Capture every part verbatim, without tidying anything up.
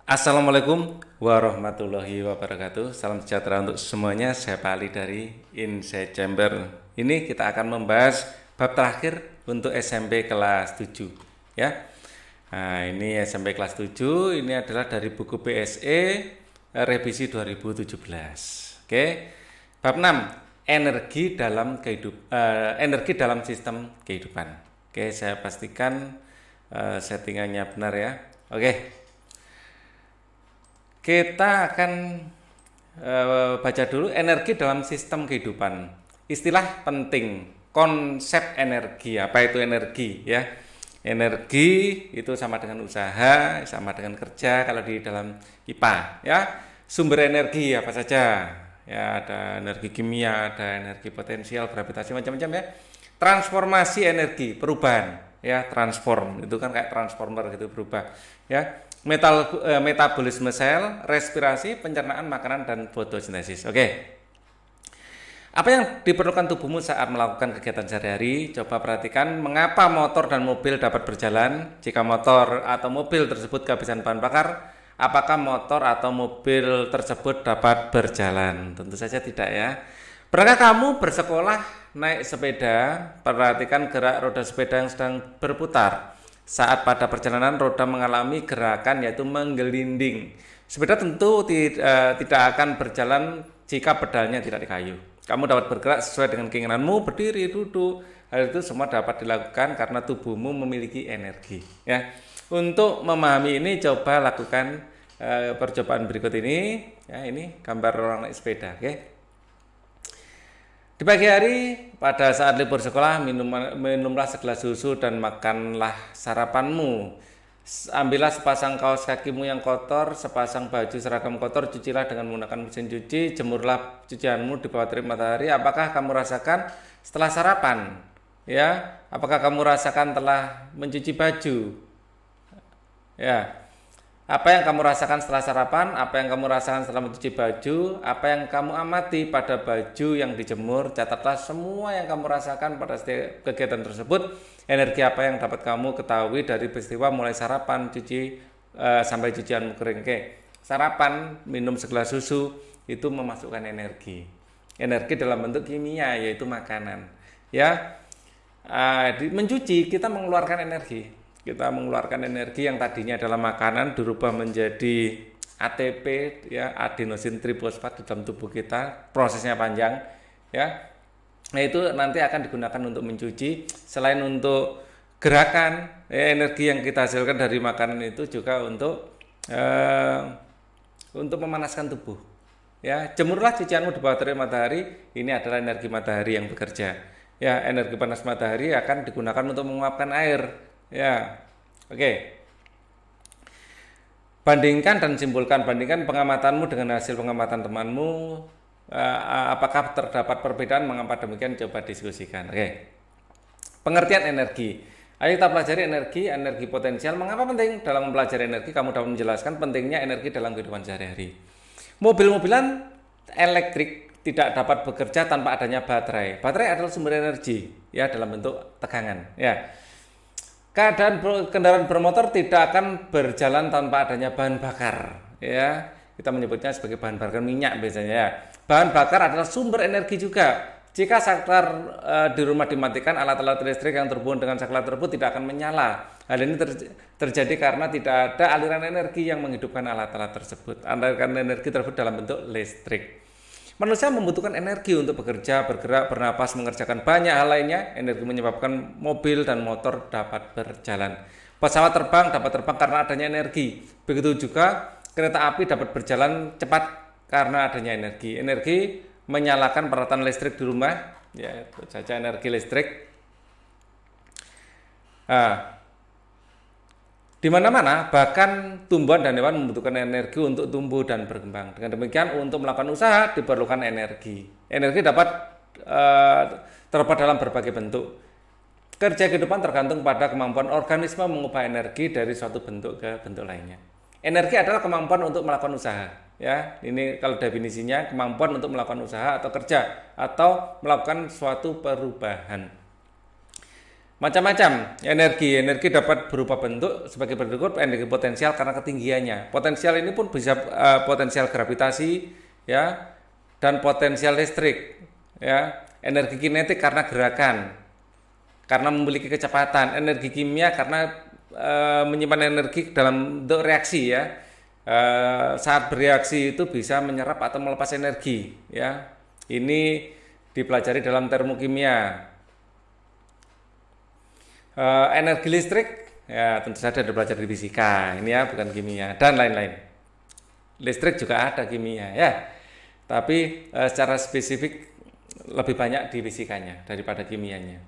Assalamualaikum warahmatullahi wabarakatuh. Salam sejahtera untuk semuanya. Saya Pak Ali dari Insight Chamber. Ini kita akan membahas bab terakhir untuk S M P kelas tujuh ya. Nah, ini S M P kelas tujuh, ini adalah dari buku P S E revisi dua ribu tujuh belas. Oke. Bab enam, energi dalam kehidup uh, energi dalam sistem kehidupan. Oke, saya pastikan uh, settingannya benar ya. Oke. Kita akan e, baca dulu energi dalam sistem kehidupan. Istilah penting, konsep energi. Apa itu energi ya? Energi itu sama dengan usaha, sama dengan kerja kalau di dalam I P A ya. Sumber energi apa saja? Ya, ada energi kimia, ada energi potensial, gravitasi macam-macam ya. Transformasi energi, perubahan ya, transform. Itu kan kayak transformer gitu berubah ya. Metal, eh, metabolisme sel, respirasi, pencernaan makanan, dan fotosintesis. Oke. Apa yang diperlukan tubuhmu saat melakukan kegiatan sehari-hari? Coba perhatikan mengapa motor dan mobil dapat berjalan. Jika motor atau mobil tersebut kehabisan bahan bakar, apakah motor atau mobil tersebut dapat berjalan? Tentu saja tidak ya. Pernahkah kamu bersekolah naik sepeda? Perhatikan gerak roda sepeda yang sedang berputar. Saat pada perjalanan roda mengalami gerakan yaitu menggelinding. Sepeda tentu tidak akan berjalan jika pedalnya tidak dikayu. Kamu dapat bergerak sesuai dengan keinginanmu, berdiri, duduk. Hal itu semua dapat dilakukan karena tubuhmu memiliki energi. Ya. Untuk memahami ini coba lakukan uh, percobaan berikut ini. Ya, ini gambar orang naik sepeda. Oke. Di pagi hari, pada saat libur sekolah, minum, minumlah segelas susu dan makanlah sarapanmu. Ambillah sepasang kaos kakimu yang kotor, sepasang baju seragam kotor, cucilah dengan menggunakan mesin cuci, jemurlah cucianmu di bawah terik matahari. Apakah kamu rasakan setelah sarapan? Ya, apakah kamu rasakan telah mencuci baju? Ya. Apa yang kamu rasakan setelah sarapan, apa yang kamu rasakan setelah mencuci baju, apa yang kamu amati pada baju yang dijemur, catatlah semua yang kamu rasakan pada setiap kegiatan tersebut. Energi apa yang dapat kamu ketahui dari peristiwa mulai sarapan, cuci, uh, sampai cucianmu kering. Oke. Sarapan, minum segelas susu, itu memasukkan energi. Energi dalam bentuk kimia, yaitu makanan. Ya, uh, di, mencuci, kita mengeluarkan energi. Kita mengeluarkan energi yang tadinya adalah makanan dirubah menjadi A T P ya, adenosin trifosfat di dalam tubuh kita, prosesnya panjang ya. Nah, itu nanti akan digunakan untuk mencuci. Selain untuk gerakan, ya, energi yang kita hasilkan dari makanan itu juga untuk eh, untuk memanaskan tubuh. Ya, jemurlah cucianmu di bawah terik matahari. Ini adalah energi matahari yang bekerja. Ya, energi panas matahari akan digunakan untuk menguapkan air. Ya, oke. Bandingkan dan simpulkan. Bandingkan pengamatanmu dengan hasil pengamatan temanmu. Uh, apakah terdapat perbedaan? Mengapa demikian? Coba diskusikan. Oke. Pengertian energi. Ayo kita pelajari energi, energi potensial. Mengapa penting dalam mempelajari energi? Kamu dapat menjelaskan pentingnya energi dalam kehidupan sehari-hari. Mobil-mobilan elektrik tidak dapat bekerja tanpa adanya baterai. Baterai adalah sumber energi, ya, dalam bentuk tegangan. Ya. Keadaan kendaraan bermotor tidak akan berjalan tanpa adanya bahan bakar, ya. Kita menyebutnya sebagai bahan bakar minyak biasanya ya. Bahan bakar adalah sumber energi juga. Jika saklar e, di rumah dimatikan, alat-alat listrik yang terhubung dengan saklar tersebut tidak akan menyala. Hal ini ter, terjadi karena tidak ada aliran energi yang menghidupkan alat-alat tersebut. Aliran energi tersebut dalam bentuk listrik. Manusia membutuhkan energi untuk bekerja, bergerak, bernapas, mengerjakan banyak hal lainnya. Energi menyebabkan mobil dan motor dapat berjalan. Pesawat terbang dapat terbang karena adanya energi. Begitu juga kereta api dapat berjalan cepat karena adanya energi. Energi menyalakan peralatan listrik di rumah, ya, itu saja energi listrik. Nah, di mana-mana, bahkan tumbuhan dan hewan membutuhkan energi untuk tumbuh dan berkembang. Dengan demikian, untuk melakukan usaha diperlukan energi. Energi dapat e, terdapat dalam berbagai bentuk. Kerja kehidupan tergantung pada kemampuan organisme mengubah energi dari suatu bentuk ke bentuk lainnya. Energi adalah kemampuan untuk melakukan usaha. Ya, ini kalau definisinya kemampuan untuk melakukan usaha atau kerja atau melakukan suatu perubahan. Macam-macam energi, energi dapat berupa bentuk sebagai berikut: energi potensial karena ketinggiannya. Potensial ini pun bisa uh, potensial gravitasi, ya, dan potensial listrik, ya. Energi kinetik karena gerakan, karena memiliki kecepatan. Energi kimia karena uh, menyimpan energi dalam bentuk reaksi, ya. Uh, saat bereaksi itu bisa menyerap atau melepas energi, ya. Ini dipelajari dalam termokimia. Uh, energi listrik, ya tentu saja dipelajari di fisika, ini ya, bukan kimia, dan lain-lain. Listrik juga ada kimia, ya, tapi uh, secara spesifik lebih banyak di fisikanya daripada kimianya.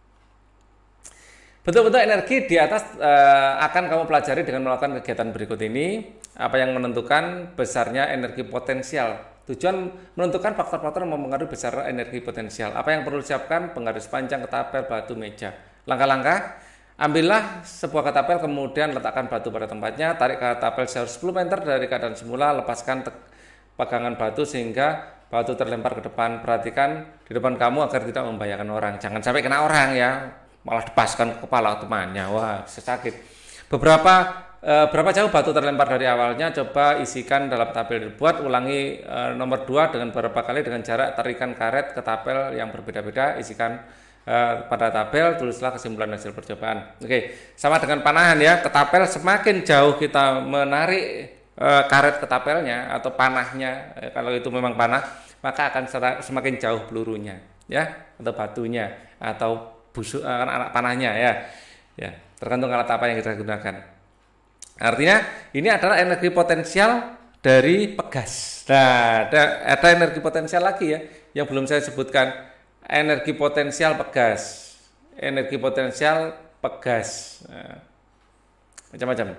Bentuk-bentuk energi di atas uh, akan kamu pelajari dengan melakukan kegiatan berikut ini. Apa yang menentukan besarnya energi potensial? Tujuan menentukan faktor-faktor yang mempengaruhi besar energi potensial. Apa yang perlu disiapkan? Penggaris panjang, ketapel, batu, meja. Langkah-langkah: ambillah sebuah ketapel, kemudian letakkan batu pada tempatnya, tarik ketapel sejauh sepuluh meter dari keadaan semula, lepaskan pegangan batu sehingga batu terlempar ke depan. Perhatikan di depan kamu agar tidak membahayakan orang. Jangan sampai kena orang, ya, malah dipaskan ke kepala temannya, wah bisa sakit. Beberapa e, berapa jauh batu terlempar dari awalnya? Coba isikan dalam tabel dibuat. Ulangi e, nomor dua dengan beberapa kali dengan jarak tarikan karet ke tabel yang berbeda-beda. Isikan pada tabel, tulislah kesimpulan hasil percobaan. Oke, sama dengan panahan, ya. Ketapel semakin jauh kita menarik e, karet ketapelnya atau panahnya, e, kalau itu memang panah, maka akan semakin jauh pelurunya, ya, atau batunya atau busuk e, anak panahnya, ya. Ya, tergantung alat apa yang kita gunakan. Artinya ini adalah energi potensial dari pegas. Nah, ada, ada energi potensial lagi, ya, yang belum saya sebutkan. Energi potensial pegas, energi potensial pegas, nah, macam-macam.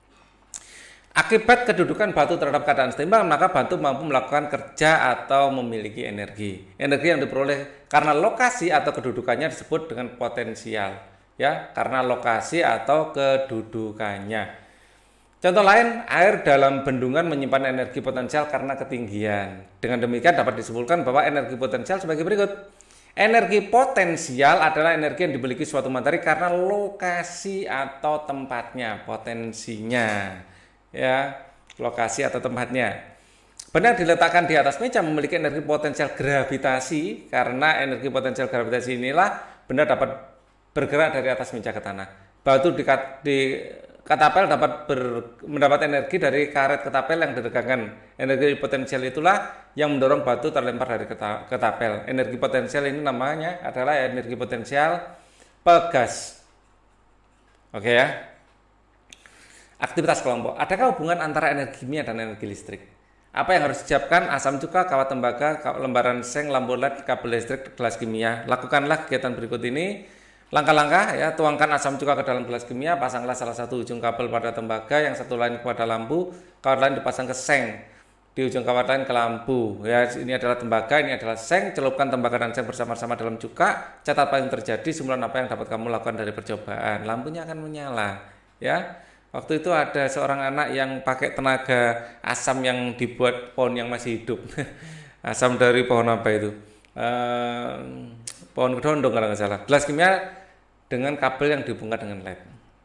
Akibat kedudukan batu terhadap keadaan seimbang, maka batu mampu melakukan kerja atau memiliki energi. Energi yang diperoleh karena lokasi atau kedudukannya disebut dengan potensial, ya, karena lokasi atau kedudukannya. Contoh lain, air dalam bendungan menyimpan energi potensial karena ketinggian. Dengan demikian dapat disimpulkan bahwa energi potensial sebagai berikut. Energi potensial adalah energi yang dimiliki suatu materi karena lokasi atau tempatnya, potensinya, ya, lokasi atau tempatnya. Benda yang diletakkan di atas meja memiliki energi potensial gravitasi. Karena energi potensial gravitasi inilah benda dapat bergerak dari atas meja ke tanah. Batu di, di ketapel dapat ber, mendapat energi dari karet ketapel yang diregangkan. Energi potensial itulah yang mendorong batu terlempar dari ketapel. Energi potensial ini namanya adalah energi potensial pegas. Oke, ya. Aktivitas kelompok. Adakah hubungan antara energi kimia dan energi listrik? Apa yang harus disiapkan? Asam cuka, kawat tembaga, lembaran seng, lampu L E D, kabel listrik, gelas kimia. Lakukanlah kegiatan berikut ini. Langkah-langkah, ya, tuangkan asam cuka ke dalam gelas kimia, pasanglah salah satu ujung kabel pada tembaga, yang satu lain kepada lampu, kawat lain dipasang ke seng, di ujung kawat lain ke lampu. Ya, ini adalah tembaga, ini adalah seng. Celupkan tembaga dan seng bersama-sama dalam cuka. Catat apa yang terjadi, simpulan apa yang dapat kamu lakukan dari percobaan. Lampunya akan menyala, ya. Waktu itu ada seorang anak yang pakai tenaga asam yang dibuat pohon yang masih hidup. Asam dari pohon apa itu? Uh, pohon kedondong kalau nggak salah. Gelas kimia dengan kabel yang dihubungkan dengan L E D.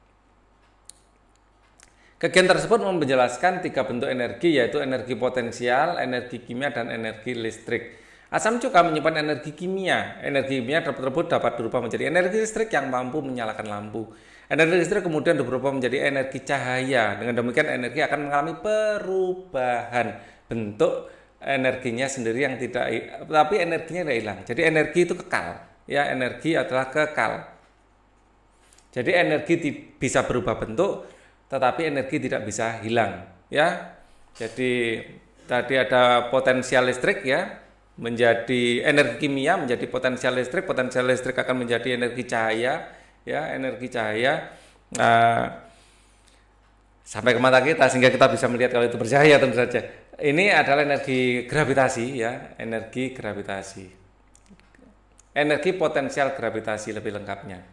Kegiatan tersebut menjelaskan tiga bentuk energi, yaitu energi potensial, energi kimia, dan energi listrik. Asam cuka menyimpan energi kimia. Energi kimia tersebut dapat berubah menjadi energi listrik yang mampu menyalakan lampu. Energi listrik kemudian berubah menjadi energi cahaya. Dengan demikian energi akan mengalami perubahan bentuk energinya sendiri yang tidak, tapi energinya tidak hilang. Jadi energi itu kekal, ya, energi adalah kekal. Jadi energi bisa berubah bentuk, tetapi energi tidak bisa hilang, ya. Jadi tadi ada potensial listrik, ya, menjadi energi kimia menjadi potensial listrik, potensial listrik akan menjadi energi cahaya, ya, energi cahaya uh, sampai ke mata kita sehingga kita bisa melihat kalau itu bercahaya tentu saja. Ini adalah energi gravitasi, ya, energi gravitasi. Energi potensial gravitasi lebih lengkapnya.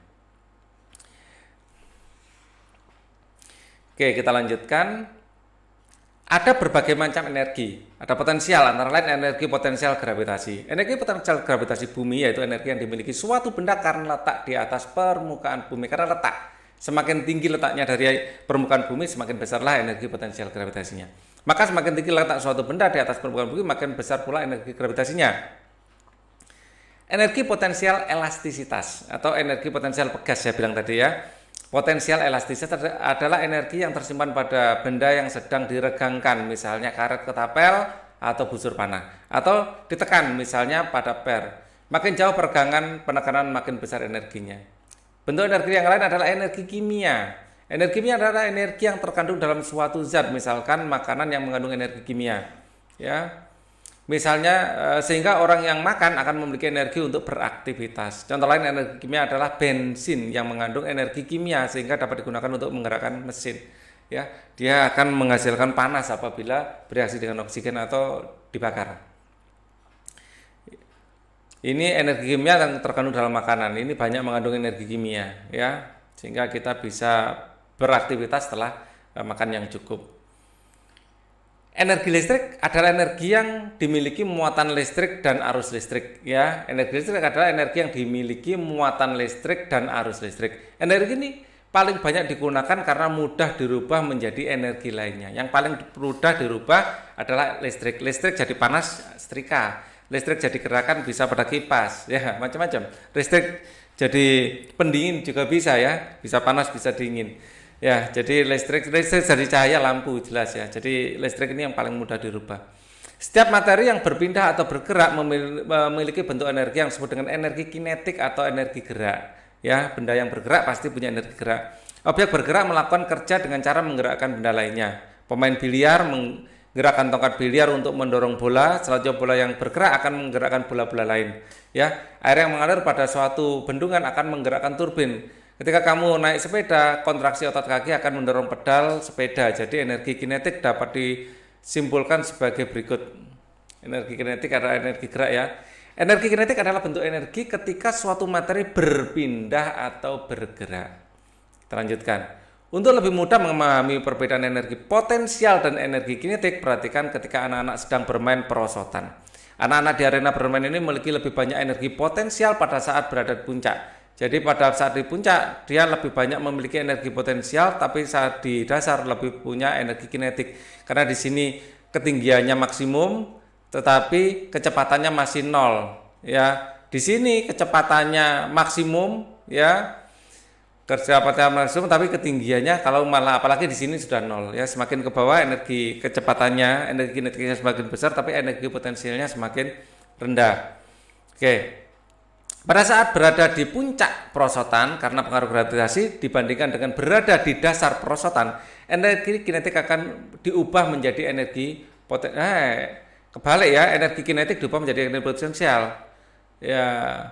Oke, kita lanjutkan. ada berbagai macam energi. Ada potensial, antara lain energi potensial gravitasi. Energi potensial gravitasi bumi yaitu energi yang dimiliki suatu benda karena letak di atas permukaan bumi. Karena letak, semakin tinggi letaknya dari permukaan bumi, semakin besarlah energi potensial gravitasinya. Maka semakin tinggi letak suatu benda di atas permukaan bumi, makin besar pula energi gravitasinya. Energi potensial elastisitas atau energi potensial pegas saya bilang tadi ya. Potensial elastisitas adalah energi yang tersimpan pada benda yang sedang diregangkan, misalnya karet ketapel atau busur panah, atau ditekan misalnya pada per. Makin jauh peregangan, penekanan makin besar energinya. Bentuk energi yang lain adalah energi kimia. Energi kimia adalah energi yang terkandung dalam suatu zat, misalkan makanan yang mengandung energi kimia. Ya. Misalnya sehingga orang yang makan akan memiliki energi untuk beraktivitas. Contoh lain energi kimia adalah bensin yang mengandung energi kimia sehingga dapat digunakan untuk menggerakkan mesin. Ya, dia akan menghasilkan panas apabila bereaksi dengan oksigen atau dibakar. Ini energi kimia yang terkandung dalam makanan. Ini banyak mengandung energi kimia, ya, sehingga kita bisa beraktivitas setelah makan yang cukup. Energi listrik adalah energi yang dimiliki muatan listrik dan arus listrik. Ya, energi listrik adalah energi yang dimiliki muatan listrik dan arus listrik. Energi ini paling banyak digunakan karena mudah dirubah menjadi energi lainnya. Yang paling mudah dirubah adalah listrik. Listrik jadi panas, setrika. Listrik jadi gerakan bisa pada kipas. Ya, macam-macam. Listrik jadi pendingin juga bisa ya, bisa panas, bisa dingin. Ya, jadi listrik, listrik jadi cahaya lampu jelas ya. Jadi listrik ini yang paling mudah dirubah. Setiap materi yang berpindah atau bergerak memiliki bentuk energi yang disebut dengan energi kinetik atau energi gerak. Ya, benda yang bergerak pasti punya energi gerak. Objek bergerak melakukan kerja dengan cara menggerakkan benda lainnya. Pemain biliar menggerakkan tongkat biliar untuk mendorong bola, selanjutnya bola yang bergerak akan menggerakkan bola-bola lain. Ya, air yang mengalir pada suatu bendungan akan menggerakkan turbin. Ketika kamu naik sepeda, kontraksi otot kaki akan mendorong pedal sepeda. Jadi energi kinetik dapat disimpulkan sebagai berikut. Energi kinetik adalah energi gerak ya. Energi kinetik adalah bentuk energi ketika suatu materi berpindah atau bergerak. Kita lanjutkan. Untuk lebih mudah memahami perbedaan energi potensial dan energi kinetik, perhatikan ketika anak-anak sedang bermain perosotan. Anak-anak di arena bermain ini memiliki lebih banyak energi potensial pada saat berada di puncak. Jadi pada saat di puncak dia lebih banyak memiliki energi potensial, tapi saat di dasar lebih punya energi kinetik. Karena di sini ketinggiannya maksimum, tetapi kecepatannya masih nol. Ya, di sini kecepatannya maksimum, ya, kecepatannya maksimum, tapi ketinggiannya kalau malah apalagi di sini sudah nol. Ya, semakin ke bawah energi kecepatannya, energi kinetiknya semakin besar, tapi energi potensialnya semakin rendah. Oke. Pada saat berada di puncak perosotan karena pengaruh gravitasi dibandingkan dengan berada di dasar perosotan, energi kinetik akan diubah menjadi energi potensial. Eh, kebalik ya, energi kinetik diubah menjadi energi potensial. Ya,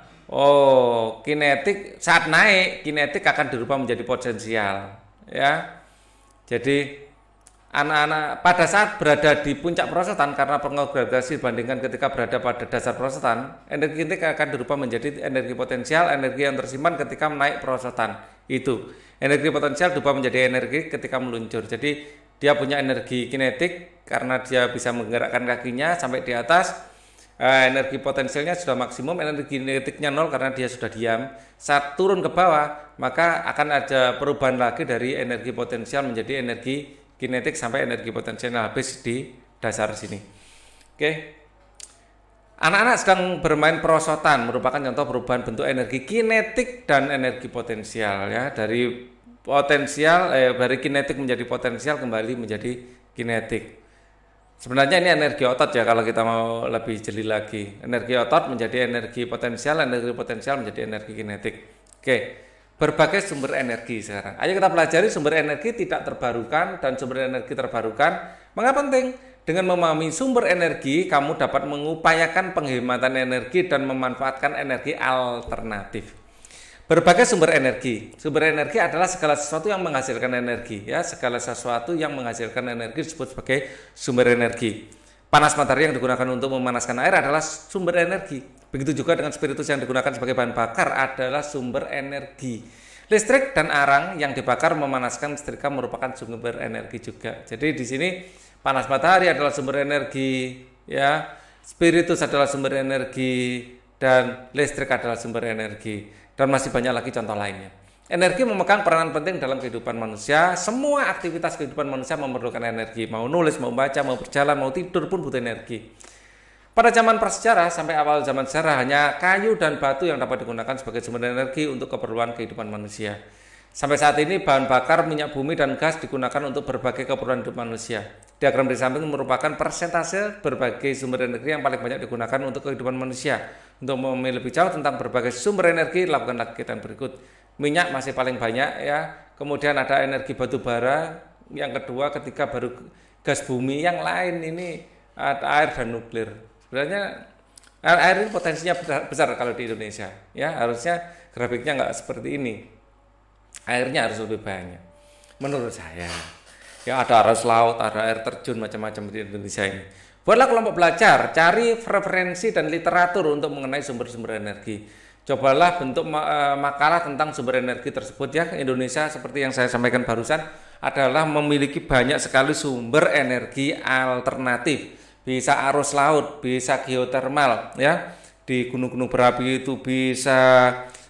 oh, kinetik saat naik, kinetik akan dirubah menjadi potensial. Ya, jadi anak-anak pada saat berada di puncak perosotan karena pengaruh gravitasi dibandingkan ketika berada pada dasar perosotan, energi kinetik akan dirubah menjadi energi potensial, energi yang tersimpan ketika naik perosotan. Itu energi potensial dirubah menjadi energi ketika meluncur. Jadi dia punya energi kinetik karena dia bisa menggerakkan kakinya sampai di atas. Eh, energi potensialnya sudah maksimum, energi kinetiknya nol karena dia sudah diam. Saat turun ke bawah, maka akan ada perubahan lagi dari energi potensial menjadi energi kinetik sampai energi potensialnya habis di dasar sini. Oke. Anak-anak sedang bermain perosotan merupakan contoh perubahan bentuk energi kinetik dan energi potensial ya. Dari potensial eh, dari kinetik menjadi potensial kembali menjadi kinetik. Sebenarnya ini energi otot ya kalau kita mau lebih jeli lagi. Energi otot menjadi energi potensial, energi potensial menjadi energi kinetik. Oke. Berbagai sumber energi sekarang. Ayo kita pelajari sumber energi tidak terbarukan dan sumber energi terbarukan. Mengapa penting? Dengan memahami sumber energi, kamu dapat mengupayakan penghematan energi dan memanfaatkan energi alternatif. Berbagai sumber energi. Sumber energi adalah segala sesuatu yang menghasilkan energi, ya. Segala sesuatu yang menghasilkan energi disebut sebagai sumber energi. Panas matahari yang digunakan untuk memanaskan air adalah sumber energi. Begitu juga dengan spiritus yang digunakan sebagai bahan bakar adalah sumber energi. Listrik dan arang yang dibakar memanaskan setrika merupakan sumber energi juga. Jadi di sini panas matahari adalah sumber energi, ya. Spiritus adalah sumber energi, dan listrik adalah sumber energi, dan masih banyak lagi contoh lainnya. Energi memegang peranan penting dalam kehidupan manusia. Semua aktivitas kehidupan manusia memerlukan energi. Mau nulis, mau baca, mau berjalan, mau tidur pun butuh energi. Pada zaman prasejarah sampai awal zaman sejarah hanya kayu dan batu yang dapat digunakan sebagai sumber energi untuk keperluan kehidupan manusia. Sampai saat ini bahan bakar, minyak bumi, dan gas digunakan untuk berbagai keperluan hidup manusia. Diagram di samping merupakan persentase berbagai sumber energi yang paling banyak digunakan untuk kehidupan manusia. Untuk memilih lebih jauh tentang berbagai sumber energi, lakukanlah kegiatan berikut. Minyak masih paling banyak, ya. Kemudian ada energi batu bara. Yang kedua, ketiga baru gas bumi. Yang lain ini ada air dan nuklir. Sebenarnya air ini potensinya besar kalau di Indonesia, ya. Harusnya grafiknya nggak seperti ini. Airnya harus lebih banyak, menurut saya. Ya, ada arus laut, ada air terjun, macam-macam di Indonesia ini. Buatlah kelompok belajar, cari referensi dan literatur untuk mengenai sumber-sumber energi. Cobalah bentuk makalah tentang sumber energi tersebut, ya. Indonesia seperti yang saya sampaikan barusan adalah memiliki banyak sekali sumber energi alternatif. Bisa arus laut, bisa geotermal, ya. Di gunung-gunung berapi itu bisa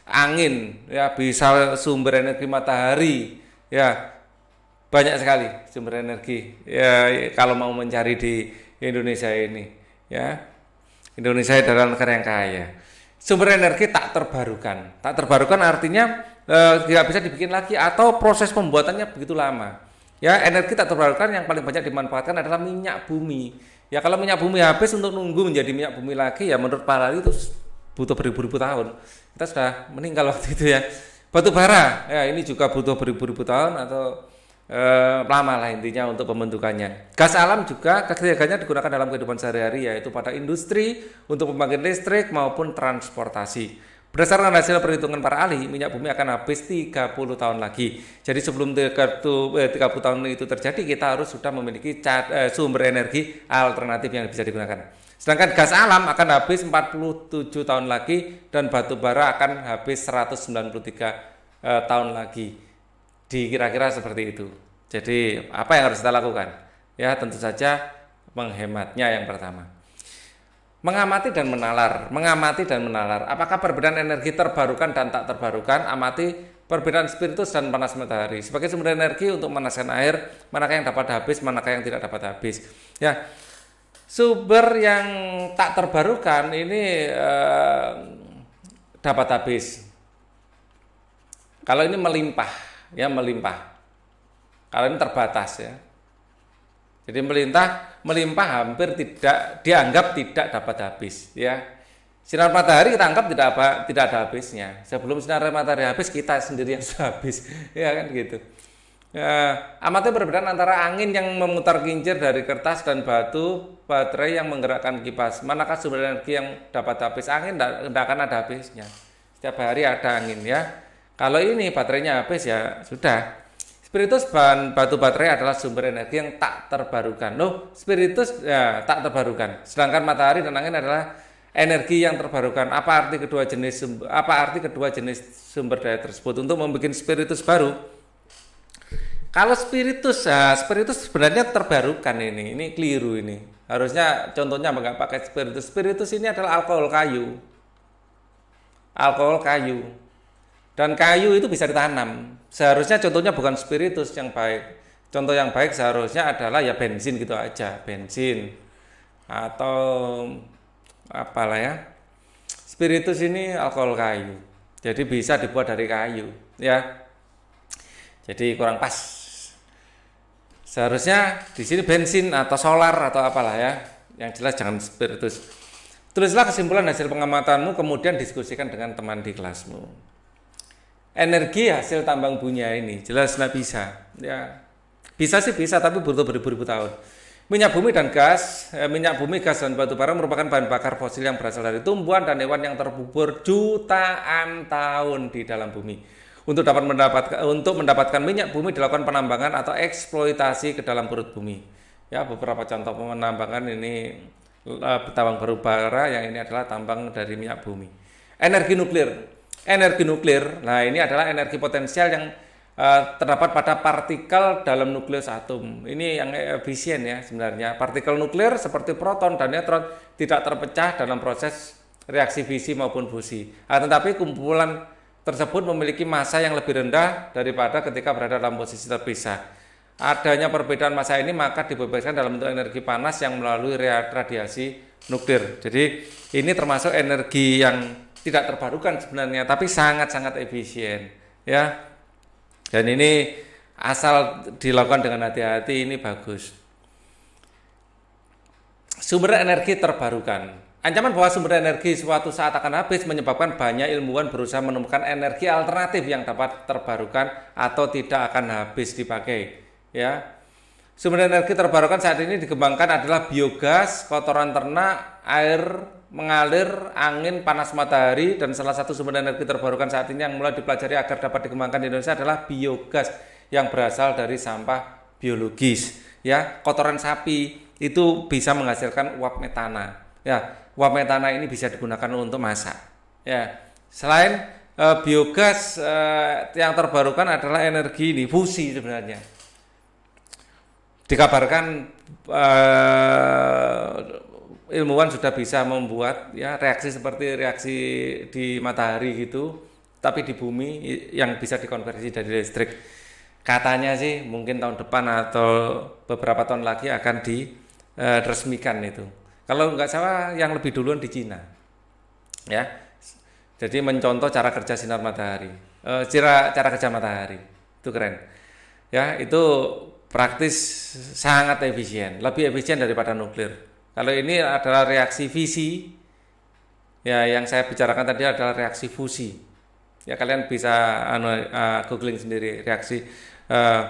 angin, ya, bisa sumber energi matahari, ya. Banyak sekali sumber energi, ya, kalau mau mencari di Indonesia ini, ya. Indonesia adalah negara yang kaya. Sumber energi tak terbarukan. Tak terbarukan artinya eh, tidak bisa dibikin lagi atau proses pembuatannya begitu lama. Ya, energi tak terbarukan yang paling banyak dimanfaatkan adalah minyak bumi. Ya, kalau minyak bumi habis untuk nunggu menjadi minyak bumi lagi, ya menurut para ahli itu butuh beribu-ribu tahun. Kita sudah meninggal waktu itu, ya. Batu bara, ya ini juga butuh beribu-ribu tahun atau eh, lama lah intinya untuk pembentukannya. Gas alam juga ketiganya digunakan dalam kehidupan sehari-hari, yaitu pada industri, untuk pembangkit listrik maupun transportasi. Berdasarkan hasil perhitungan para ahli, minyak bumi akan habis tiga puluh tahun lagi. Jadi sebelum tiga puluh tahun itu terjadi, kita harus sudah memiliki cat, eh, sumber energi alternatif yang bisa digunakan. Sedangkan gas alam akan habis empat puluh tujuh tahun lagi, dan batu bara akan habis seratus sembilan puluh tiga eh, tahun lagi. Dikira-kira seperti itu. Jadi apa yang harus kita lakukan? Ya, tentu saja menghematnya yang pertama. Mengamati dan menalar, mengamati dan menalar. Apakah perbedaan energi terbarukan dan tak terbarukan? Amati perbedaan spiritus dan panas matahari sebagai sumber energi untuk memanaskan air. Manakah yang dapat habis, manakah yang tidak dapat habis? Ya, sumber yang tak terbarukan ini eh, dapat habis. Kalau ini melimpah, ya melimpah. Kalau ini terbatas, ya. Jadi melimpah, melimpah hampir tidak dianggap tidak dapat habis, ya. Sinar matahari kita anggap tidak apa, tidak ada habisnya. Sebelum sinar matahari habis, kita sendiri yang sudah habis, ya kan gitu. Ya, amati perbedaan antara angin yang memutar kincir dari kertas dan batu, baterai yang menggerakkan kipas. Manakah sumber energi yang dapat habis? Angin tidak akan ada habisnya. Setiap hari ada angin, ya. Kalau ini baterainya habis, ya sudah. Spiritus bahan batu baterai adalah sumber energi yang tak terbarukan. Loh, spiritus ya tak terbarukan. Sedangkan matahari dan angin adalah energi yang terbarukan. Apa arti kedua jenis apa arti kedua jenis sumber daya tersebut untuk membuat spiritus baru? Kalau spiritus, ya, spiritus sebenarnya terbarukan ini. Ini keliru ini. Harusnya contohnya enggak pakai spiritus. Spiritus ini adalah alkohol kayu. Alkohol kayu. Dan kayu itu bisa ditanam. Seharusnya contohnya bukan spiritus yang baik. Contoh yang baik seharusnya adalah ya bensin gitu aja, bensin atau apalah ya. Spiritus ini alkohol kayu. Jadi bisa dibuat dari kayu, ya. Jadi kurang pas. Seharusnya di sini bensin atau solar atau apalah ya. Yang jelas jangan spiritus. Tulislah kesimpulan hasil pengamatanmu, kemudian diskusikan dengan teman di kelasmu. Energi hasil tambang dunia ini jelas nggak bisa, ya bisa sih bisa tapi butuh beribu-ribu tahun. Minyak bumi dan gas, eh, minyak bumi, gas dan batu bara merupakan bahan bakar fosil yang berasal dari tumbuhan dan hewan yang terkubur jutaan tahun di dalam bumi. Untuk dapat mendapatkan untuk mendapatkan minyak bumi dilakukan penambangan atau eksploitasi ke dalam perut bumi. Ya, beberapa contoh penambangan ini eh, tambang batu bara, yang ini adalah tambang dari minyak bumi. Energi nuklir. Energi nuklir, nah ini adalah energi potensial yang Uh, terdapat pada partikel dalam nukleus atom. Ini yang efisien ya sebenarnya. Partikel nuklir seperti proton dan neutron tidak terpecah dalam proses reaksi fisi maupun fusi. Nah, tetapi kumpulan tersebut memiliki massa yang lebih rendah daripada ketika berada dalam posisi terpisah. Adanya perbedaan massa ini maka dibebaskan dalam bentuk energi panas yang melalui radiasi nuklir. Jadi ini termasuk energi yang tidak terbarukan sebenarnya, tapi sangat-sangat efisien ya. Dan ini asal dilakukan dengan hati-hati ini bagus. Sumber energi terbarukan. Ancaman bahwa sumber energi suatu saat akan habis menyebabkan banyak ilmuwan berusaha menemukan energi alternatif yang dapat terbarukan atau tidak akan habis dipakai. Ya, sumber energi terbarukan saat ini dikembangkan adalah biogas, kotoran ternak, air mengalir, angin, panas matahari, dan salah satu sumber energi terbarukan saat ini yang mulai dipelajari agar dapat dikembangkan di Indonesia adalah biogas yang berasal dari sampah biologis. Ya, kotoran sapi itu bisa menghasilkan uap metana. Ya, uap metana ini bisa digunakan untuk masak. Ya, selain e, biogas e, yang terbarukan adalah energi ini fusi sebenarnya. Dikabarkan e, ilmuwan sudah bisa membuat ya reaksi seperti reaksi di matahari gitu, tapi di bumi yang bisa dikonversi dari listrik. Katanya sih mungkin tahun depan atau beberapa tahun lagi akan diresmikan itu. Kalau nggak salah yang lebih duluan di Cina. Ya. Jadi mencontoh cara kerja sinar matahari. E, cara cara kerja matahari. Itu keren. Ya, itu praktis sangat efisien, lebih efisien daripada nuklir. Kalau ini adalah reaksi fisi, ya yang saya bicarakan tadi adalah reaksi fusi. Ya kalian bisa anu, uh, googling sendiri reaksi uh,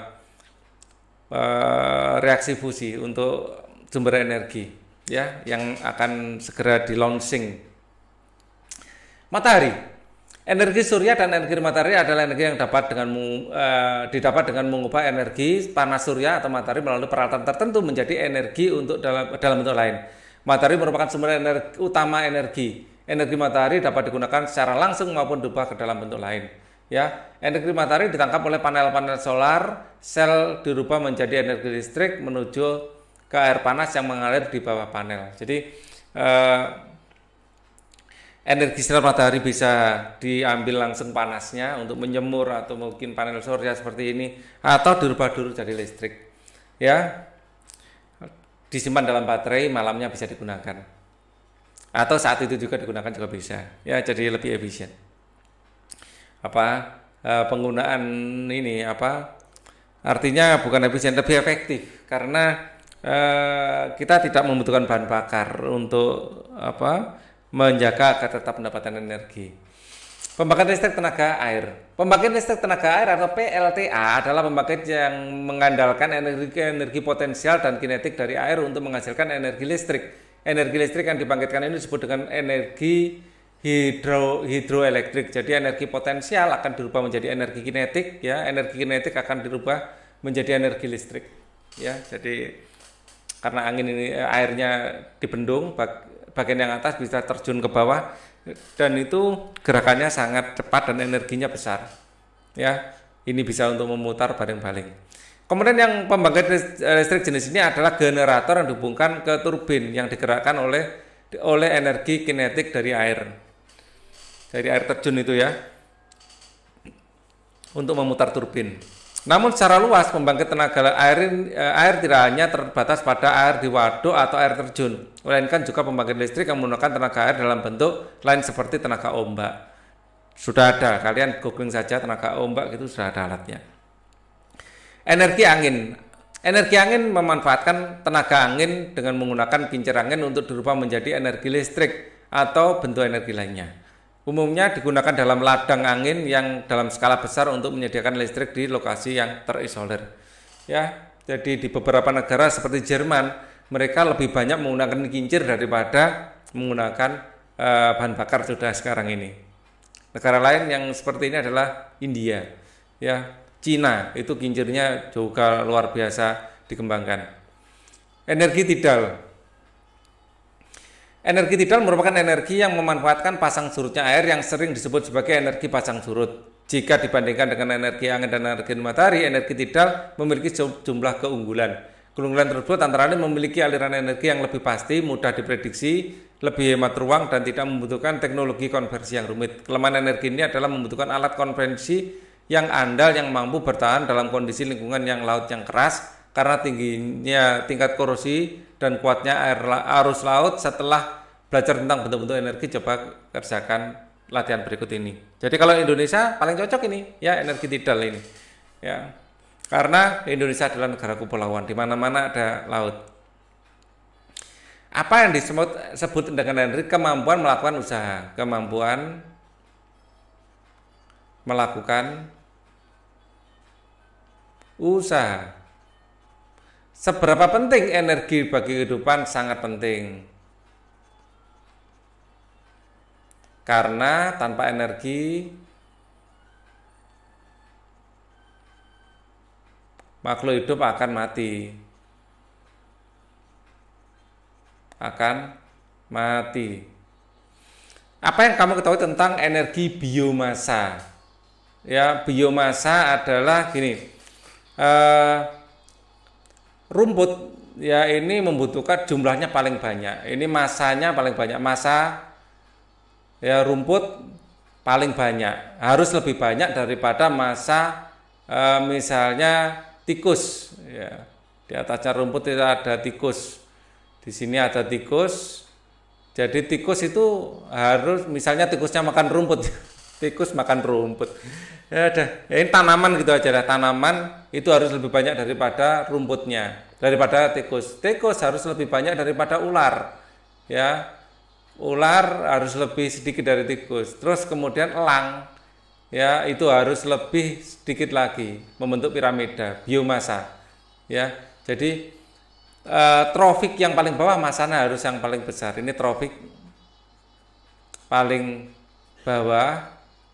uh, reaksi fusi untuk sumber energi, ya yang akan segera di launching. Matahari, energi surya dan energi matahari adalah energi yang dapat dengan uh, didapat dengan mengubah energi panas surya atau matahari melalui peralatan tertentu menjadi energi untuk dalam dalam bentuk lain. Matahari merupakan sumber energi, utama energi. Energi matahari dapat digunakan secara langsung maupun diubah ke dalam bentuk lain. Ya, energi matahari ditangkap oleh panel-panel solar, sel dirubah menjadi energi listrik menuju ke air panas yang mengalir di bawah panel. Jadi uh, energi sinar matahari bisa diambil langsung panasnya untuk menyemur atau mungkin panel surya seperti ini, atau dirubah dulu jadi listrik. Ya, disimpan dalam baterai, malamnya bisa digunakan. Atau saat itu juga digunakan juga bisa. Ya, jadi lebih efisien. Apa eh, penggunaan ini apa? Artinya bukan efisien, lebih efektif karena eh, kita tidak membutuhkan bahan bakar untuk apa? Menjaga agar tetap mendapatkan energi. Pembangkit listrik tenaga air. Pembangkit listrik tenaga air atau P L T A adalah pembangkit yang mengandalkan energi-energi potensial dan kinetik dari air untuk menghasilkan energi listrik. Energi listrik yang dibangkitkan ini disebut dengan energi hidro hidroelektrik. Jadi energi potensial akan dirubah menjadi energi kinetik, ya. Energi kinetik akan dirubah menjadi energi listrik. Ya, jadi karena angin ini airnya dibendung, bagian yang atas bisa terjun ke bawah dan itu gerakannya sangat cepat dan energinya besar. Ya, ini bisa untuk memutar baling-baling. Kemudian yang pembangkit listrik jenis ini adalah generator yang dihubungkan ke turbin yang digerakkan oleh oleh energi kinetik dari air. Dari air terjun itu ya. Untuk memutar turbin. Namun secara luas pembangkit tenaga air air tidak hanya terbatas pada air di waduk atau air terjun, melainkan juga pembangkit listrik yang menggunakan tenaga air dalam bentuk lain seperti tenaga ombak. Sudah ada, kalian googling saja tenaga ombak itu sudah ada alatnya. Energi angin. Energi angin memanfaatkan tenaga angin dengan menggunakan kincir angin untuk dirubah menjadi energi listrik atau bentuk energi lainnya. Umumnya digunakan dalam ladang angin yang dalam skala besar untuk menyediakan listrik di lokasi yang terisolir. Ya, jadi di beberapa negara seperti Jerman, mereka lebih banyak menggunakan kincir daripada menggunakan uh, bahan bakar sudah sekarang ini. Negara lain yang seperti ini adalah India, ya, Cina, itu kincirnya juga luar biasa dikembangkan. Energi tidal. Energi tidal merupakan energi yang memanfaatkan pasang surutnya air yang sering disebut sebagai energi pasang surut. Jika dibandingkan dengan energi angin dan energi matahari, energi tidal memiliki jumlah keunggulan. Keunggulan tersebut antara lain memiliki aliran energi yang lebih pasti, mudah diprediksi, lebih hemat ruang, dan tidak membutuhkan teknologi konversi yang rumit. Kelemahan energi ini adalah membutuhkan alat konversi yang andal yang mampu bertahan dalam kondisi lingkungan yang laut yang keras karena tingginya tingkat korosi dan kuatnya air arus laut. Setelah belajar tentang bentuk-bentuk energi, coba kerjakan latihan berikut ini. Jadi kalau Indonesia paling cocok ini ya energi tidal ini. Ya. Karena Indonesia adalah negara kepulauan, di mana-mana ada laut. Apa yang disebut sebut dengan energi? Kemampuan melakukan usaha, kemampuan melakukan usaha. Seberapa penting energi bagi kehidupan? Sangat penting. Karena tanpa energi makhluk hidup akan mati. Akan mati. Apa yang kamu ketahui tentang energi biomasa? Ya, biomasa adalah gini. Eh, rumput ya ini membutuhkan jumlahnya paling banyak. Ini masanya paling banyak. Masa ya rumput paling banyak. Harus lebih banyak daripada masa eh, misalnya tikus. Ya, di atasnya rumput itu ada tikus. Di sini ada tikus. Jadi tikus itu harus misalnya tikusnya makan rumput. Tikus makan rumput. Ya ada. Ya, ini tanaman gitu aja lah. Tanaman itu harus lebih banyak daripada rumputnya, daripada tikus. Tikus harus lebih banyak daripada ular. Ya. Ular harus lebih sedikit dari tikus. Terus kemudian elang ya itu harus lebih sedikit lagi membentuk piramida biomasa. Ya. Jadi Uh, trofik yang paling bawah masanya harus yang paling besar. Ini trofik paling bawah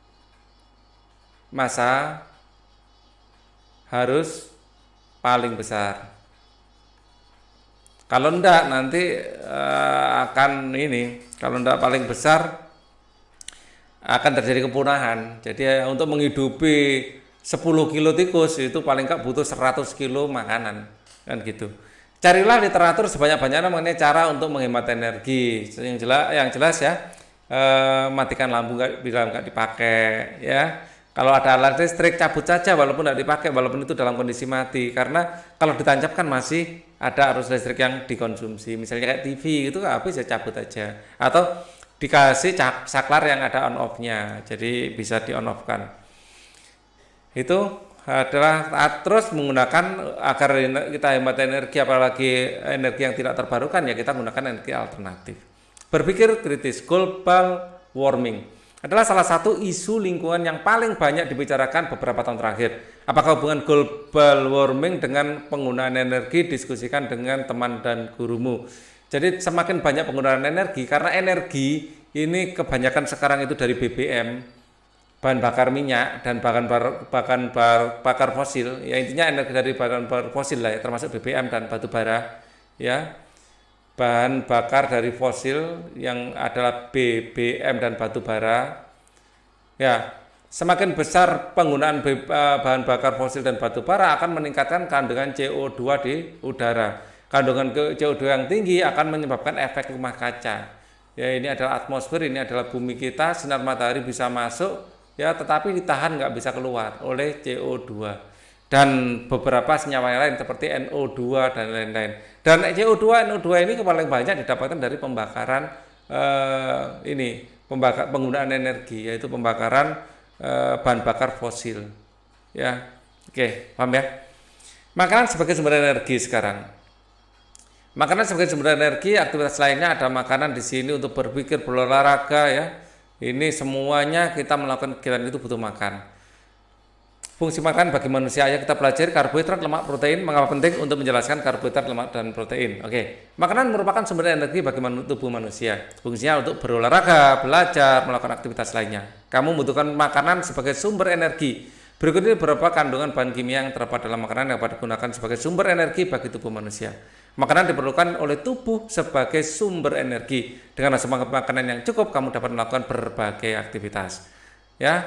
masa harus paling besar. Kalau enggak nanti uh, akan ini, kalau enggak paling besar akan terjadi kepunahan. Jadi uh, untuk menghidupi sepuluh kilo tikus itu paling enggak butuh seratus kilo makanan, kan gitu. Carilah literatur sebanyak-banyaknya mengenai cara untuk menghemat energi. Yang jelas, yang jelas ya, eh, matikan lampu bila nggak dipakai. Ya, kalau ada alat listrik cabut saja walaupun nggak dipakai, walaupun itu dalam kondisi mati. Karena kalau ditancapkan masih ada arus listrik yang dikonsumsi. Misalnya kayak T V itu habis ya cabut aja. Atau dikasih saklar yang ada on off-nya, jadi bisa di on off-kan. Itu adalah terus menggunakan agar kita hemat energi, apalagi energi yang tidak terbarukan, ya kita menggunakan energi alternatif. Berpikir kritis. Global warming adalah salah satu isu lingkungan yang paling banyak dibicarakan beberapa tahun terakhir. Apakah hubungan global warming dengan penggunaan energi? Diskusikan dengan teman dan gurumu. Jadi semakin banyak penggunaan energi, karena energi ini kebanyakan sekarang itu dari B B M, bahan bakar minyak dan bahan bahan bakar fosil. Ya intinya energi dari bahan bakar fosil lah ya, termasuk B B M dan batu bara. Ya, bahan bakar dari fosil yang adalah B B M dan batu bara. Ya, semakin besar penggunaan bahan bakar fosil dan batu bara akan meningkatkan kandungan C O dua di udara. Kandungan C O dua yang tinggi akan menyebabkan efek rumah kaca. Ya, ini adalah atmosfer, ini adalah bumi kita. Sinar matahari bisa masuk, ya, tetapi ditahan, nggak bisa keluar oleh C O dua dan beberapa senyawa yang lain seperti N O dua dan lain-lain. Dan C O dua, N O dua ini paling banyak didapatkan dari pembakaran eh, ini, pembakar, penggunaan energi, yaitu pembakaran eh, bahan bakar fosil. Ya, oke, paham ya? Makanan sebagai sumber energi sekarang. Makanan sebagai sumber energi, aktivitas lainnya ada makanan di sini untuk berpikir, berolahraga, ya. Ini semuanya kita melakukan kegiatan itu butuh makan. Fungsi makan bagi manusia, ya kita pelajari karbohidrat, lemak, protein. Mengapa penting? Untuk menjelaskan karbohidrat, lemak, dan protein. Oke, makanan merupakan sumber energi bagi tubuh manusia. Fungsinya untuk berolahraga, belajar, melakukan aktivitas lainnya. Kamu membutuhkan makanan sebagai sumber energi. Berikut ini beberapa kandungan bahan kimia yang terdapat dalam makanan yang dapat digunakan sebagai sumber energi bagi tubuh manusia. Makanan diperlukan oleh tubuh sebagai sumber energi. Dengan asupan makanan yang cukup, kamu dapat melakukan berbagai aktivitas. Ya,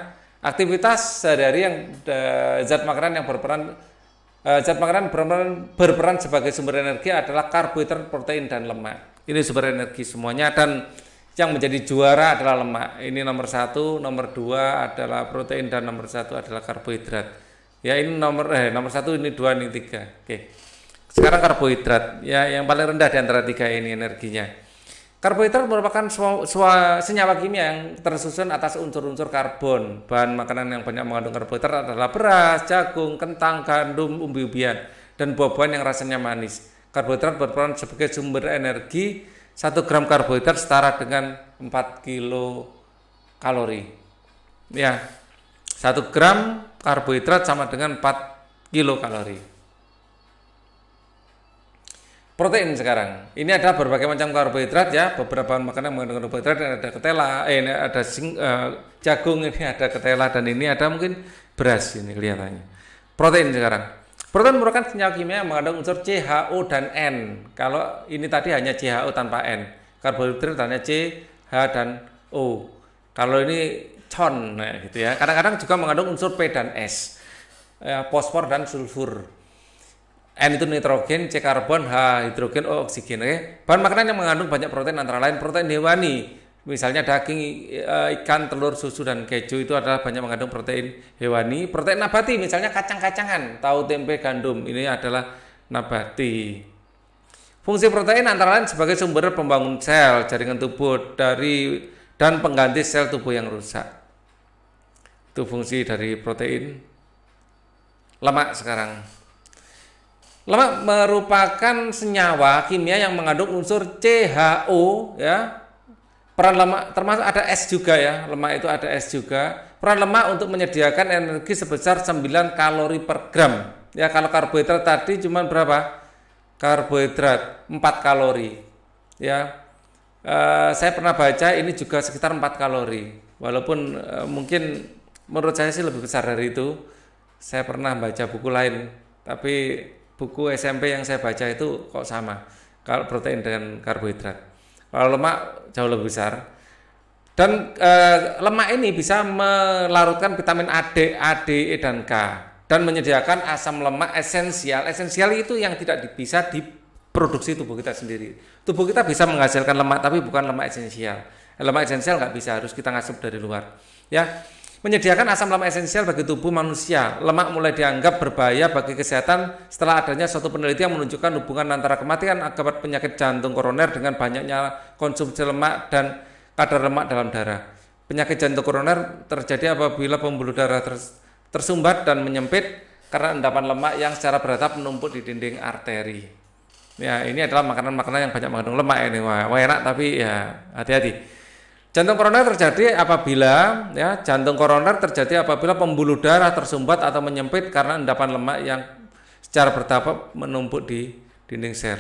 Aktivitas sehari-hari yang uh, zat makanan yang berperan uh, zat makanan berperan, berperan sebagai sumber energi adalah karbohidrat, protein, dan lemak. Ini sumber energi semuanya, dan yang menjadi juara adalah lemak. Ini nomor satu, nomor dua adalah protein, dan nomor satu adalah karbohidrat. Ya, ini nomor eh nomor satu, ini dua, ini tiga. Oke. Sekarang karbohidrat, ya, yang paling rendah di antara tiga ini energinya. Karbohidrat merupakan senyawa kimia yang tersusun atas unsur-unsur karbon. Bahan makanan yang banyak mengandung karbohidrat adalah beras, jagung, kentang, gandum, umbi-umbian, dan buah-buahan yang rasanya manis. Karbohidrat berperan sebagai sumber energi. Satu gram karbohidrat setara dengan empat kilo kalori. Ya, satu gram karbohidrat sama dengan empat kilo kalori. Protein sekarang, ini ada berbagai macam karbohidrat, ya, beberapa makanan mengandung karbohidrat. Ada ketela, eh, ini ada sing, uh, jagung, ini ada ketela, dan ini ada mungkin beras, ini kelihatannya. Protein sekarang, protein merupakan senyawa kimia yang mengandung unsur C H O dan N. Kalau ini tadi hanya C H O tanpa N, karbohidrat hanya C, H, dan O. Kalau ini con, nah, gitu ya. Kadang-kadang juga mengandung unsur P dan S, ya, fosfor dan sulfur. N itu nitrogen, C karbon, H hidrogen, O oksigen. Oke. Bahan makanan yang mengandung banyak protein antara lain protein hewani, misalnya daging, ikan, telur, susu, dan keju, itu adalah banyak mengandung protein hewani. Protein nabati, misalnya kacang-kacangan, tahu, tempe, gandum, ini adalah nabati. Fungsi protein antara lain sebagai sumber pembangun sel, jaringan tubuh dari dan pengganti sel tubuh yang rusak. Itu fungsi dari protein. Lemak sekarang. Lemak merupakan senyawa kimia yang mengandung unsur C H O, ya. Peran lemak termasuk ada S juga, ya. Lemak itu ada S juga. Peran lemak untuk menyediakan energi sebesar sembilan kalori per gram. Ya, kalau karbohidrat tadi cuma berapa? Karbohidrat empat kalori. Ya. E, saya pernah baca ini juga sekitar empat kalori. Walaupun e, mungkin menurut saya sih lebih besar dari itu. Saya pernah baca buku lain, tapi buku S M P yang saya baca itu kok sama, kalau protein dengan karbohidrat. Kalau lemak jauh lebih besar. Dan e, lemak ini bisa melarutkan vitamin A, D, A, D, E, dan K, dan menyediakan asam lemak esensial. Esensial itu yang tidak bisa diproduksi tubuh kita sendiri. Tubuh kita bisa menghasilkan lemak, tapi bukan lemak esensial. Lemak esensial nggak bisa, harus kita ngasup dari luar. Ya. Menyediakan asam lemak esensial bagi tubuh manusia. Lemak mulai dianggap berbahaya bagi kesehatan setelah adanya suatu penelitian menunjukkan hubungan antara kematian akibat penyakit jantung koroner dengan banyaknya konsumsi lemak dan kadar lemak dalam darah. Penyakit jantung koroner terjadi apabila pembuluh darah tersumbat dan menyempit karena endapan lemak yang secara beratap menumpuk di dinding arteri. Ya, ini adalah makanan-makanan yang banyak mengandung lemak ini. Wah, wah enak, tapi ya hati-hati. Jantung koroner terjadi apabila ya jantung koroner terjadi apabila pembuluh darah tersumbat atau menyempit karena endapan lemak yang secara bertahap menumpuk di dinding sel.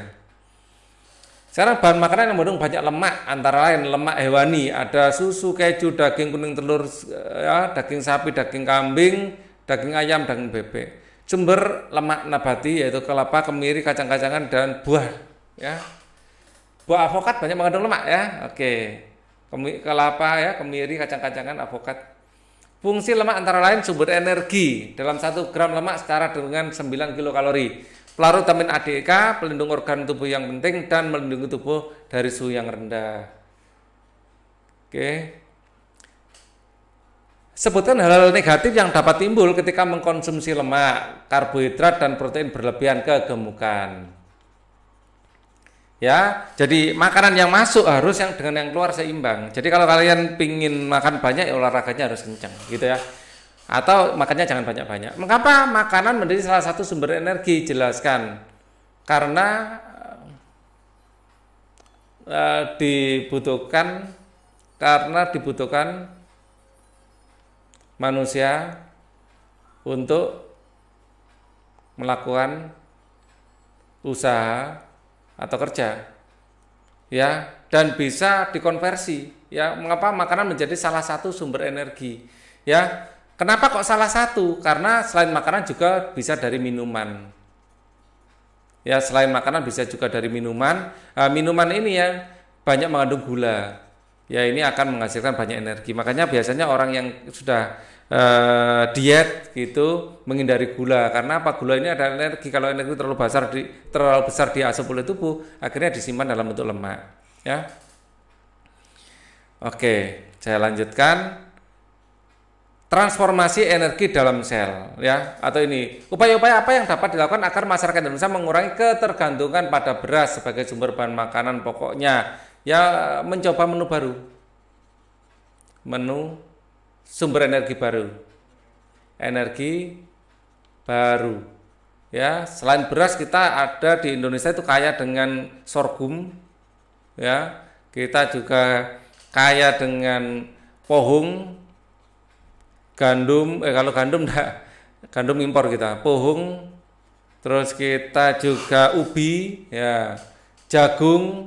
Sekarang bahan makanan yang mengandung banyak lemak antara lain lemak hewani, ada susu, keju, daging kuning, telur, ya, daging sapi, daging kambing, daging ayam, daging bebek. Sumber lemak nabati yaitu kelapa, kemiri, kacang-kacangan, dan buah. Ya, buah avokat banyak mengandung lemak, ya. Oke. Kelapa, ya, kemiri, kacang-kacangan, avokat. Fungsi lemak antara lain sumber energi. Dalam satu gram lemak setara dengan sembilan kilokalori. Pelarut vitamin A, D, K, pelindung organ tubuh yang penting, dan melindungi tubuh dari suhu yang rendah. Oke. Sebutkan hal-hal negatif yang dapat timbul ketika mengkonsumsi lemak, karbohidrat, dan protein berlebihan, kegemukan. Ya, jadi makanan yang masuk harus yang dengan yang keluar seimbang. Jadi kalau kalian pingin makan banyak, ya olahraganya harus kencang, gitu ya. Atau makannya jangan banyak-banyak. Mengapa makanan menjadi salah satu sumber energi? Jelaskan. Karena uh, dibutuhkan, karena dibutuhkan manusia untuk melakukan usaha atau kerja, ya, dan bisa dikonversi, ya. Mengapa makanan menjadi salah satu sumber energi, ya? Kenapa kok salah satu? Karena selain makanan juga bisa dari minuman, ya. Selain makanan bisa juga dari minuman. Nah, minuman ini ya banyak mengandung gula, ya ini akan menghasilkan banyak energi. Makanya biasanya orang yang sudah uh, diet gitu menghindari gula, karena apa? Gula ini ada energi. Kalau energi terlalu besar di terlalu besar diasup oleh tubuh, akhirnya disimpan dalam bentuk lemak, ya. Oke, saya lanjutkan. Transformasi energi dalam sel, ya, atau ini upaya-upaya apa yang dapat dilakukan agar masyarakat Indonesia mengurangi ketergantungan pada beras sebagai sumber bahan makanan pokoknya, ya, mencoba menu baru, menu sumber energi baru, energi baru, ya. Selain beras, kita ada di Indonesia itu kaya dengan sorghum, ya, kita juga kaya dengan pohung, gandum, eh kalau gandum enggak, gandum impor kita, pohung, terus kita juga ubi, ya, jagung,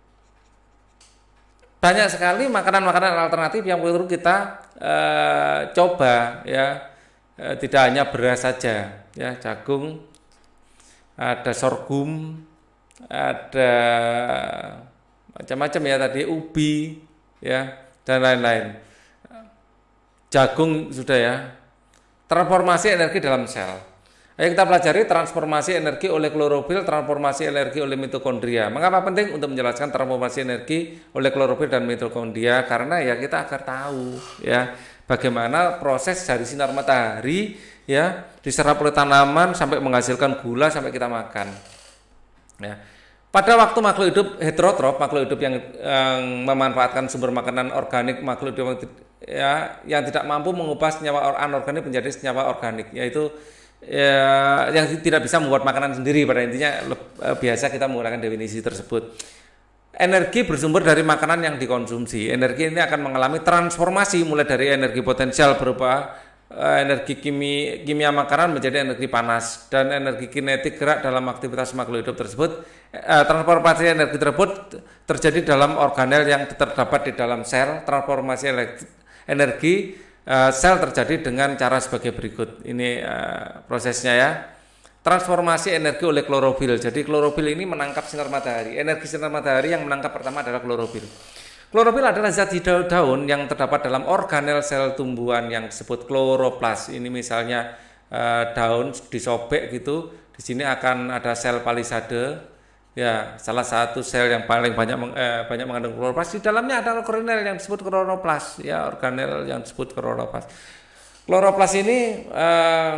banyak sekali makanan-makanan alternatif yang perlu kita eh, coba, ya, eh, tidak hanya beras saja, ya, jagung, ada sorghum, ada macam-macam ya tadi, ubi, ya, dan lain-lain. Jagung sudah, ya. Transformasi energi dalam sel. Ayo kita pelajari transformasi energi oleh klorofil, transformasi energi oleh mitokondria. Mengapa penting untuk menjelaskan transformasi energi oleh klorofil dan mitokondria? Karena ya kita agar tahu, ya, bagaimana proses dari sinar matahari, ya, diserap oleh tanaman sampai menghasilkan gula sampai kita makan. Ya. Pada waktu makhluk hidup heterotrof, makhluk hidup yang, yang memanfaatkan sumber makanan organik, makhluk hidup yang, ya, yang tidak mampu mengubah senyawa anorganik menjadi senyawa organik, yaitu ya, yang tidak bisa membuat makanan sendiri. Pada intinya biasa kita menggunakan definisi tersebut. Energi bersumber dari makanan yang dikonsumsi. Energi ini akan mengalami transformasi mulai dari energi potensial berupa uh, energi kimi, kimia makanan menjadi energi panas, dan energi kinetik gerak dalam aktivitas makhluk hidup tersebut. Uh, transformasi energi tersebut terjadi dalam organel yang terdapat di dalam sel. Transformasi energi uh, sel terjadi dengan cara sebagai berikut. Ini uh, prosesnya, ya. Transformasi energi oleh klorofil. Jadi klorofil ini menangkap sinar matahari. Energi sinar matahari yang menangkap pertama adalah klorofil. Klorofil adalah zat di daun yang terdapat dalam organel sel tumbuhan yang disebut kloroplas. Ini misalnya uh, daun disobek gitu, di sini akan ada sel palisade. Ya, salah satu sel yang paling banyak eh, banyak mengandung kloroplas. Di dalamnya ada organel yang disebut kloroplas, ya, organel yang disebut kloroplas. Kloroplas ini eh,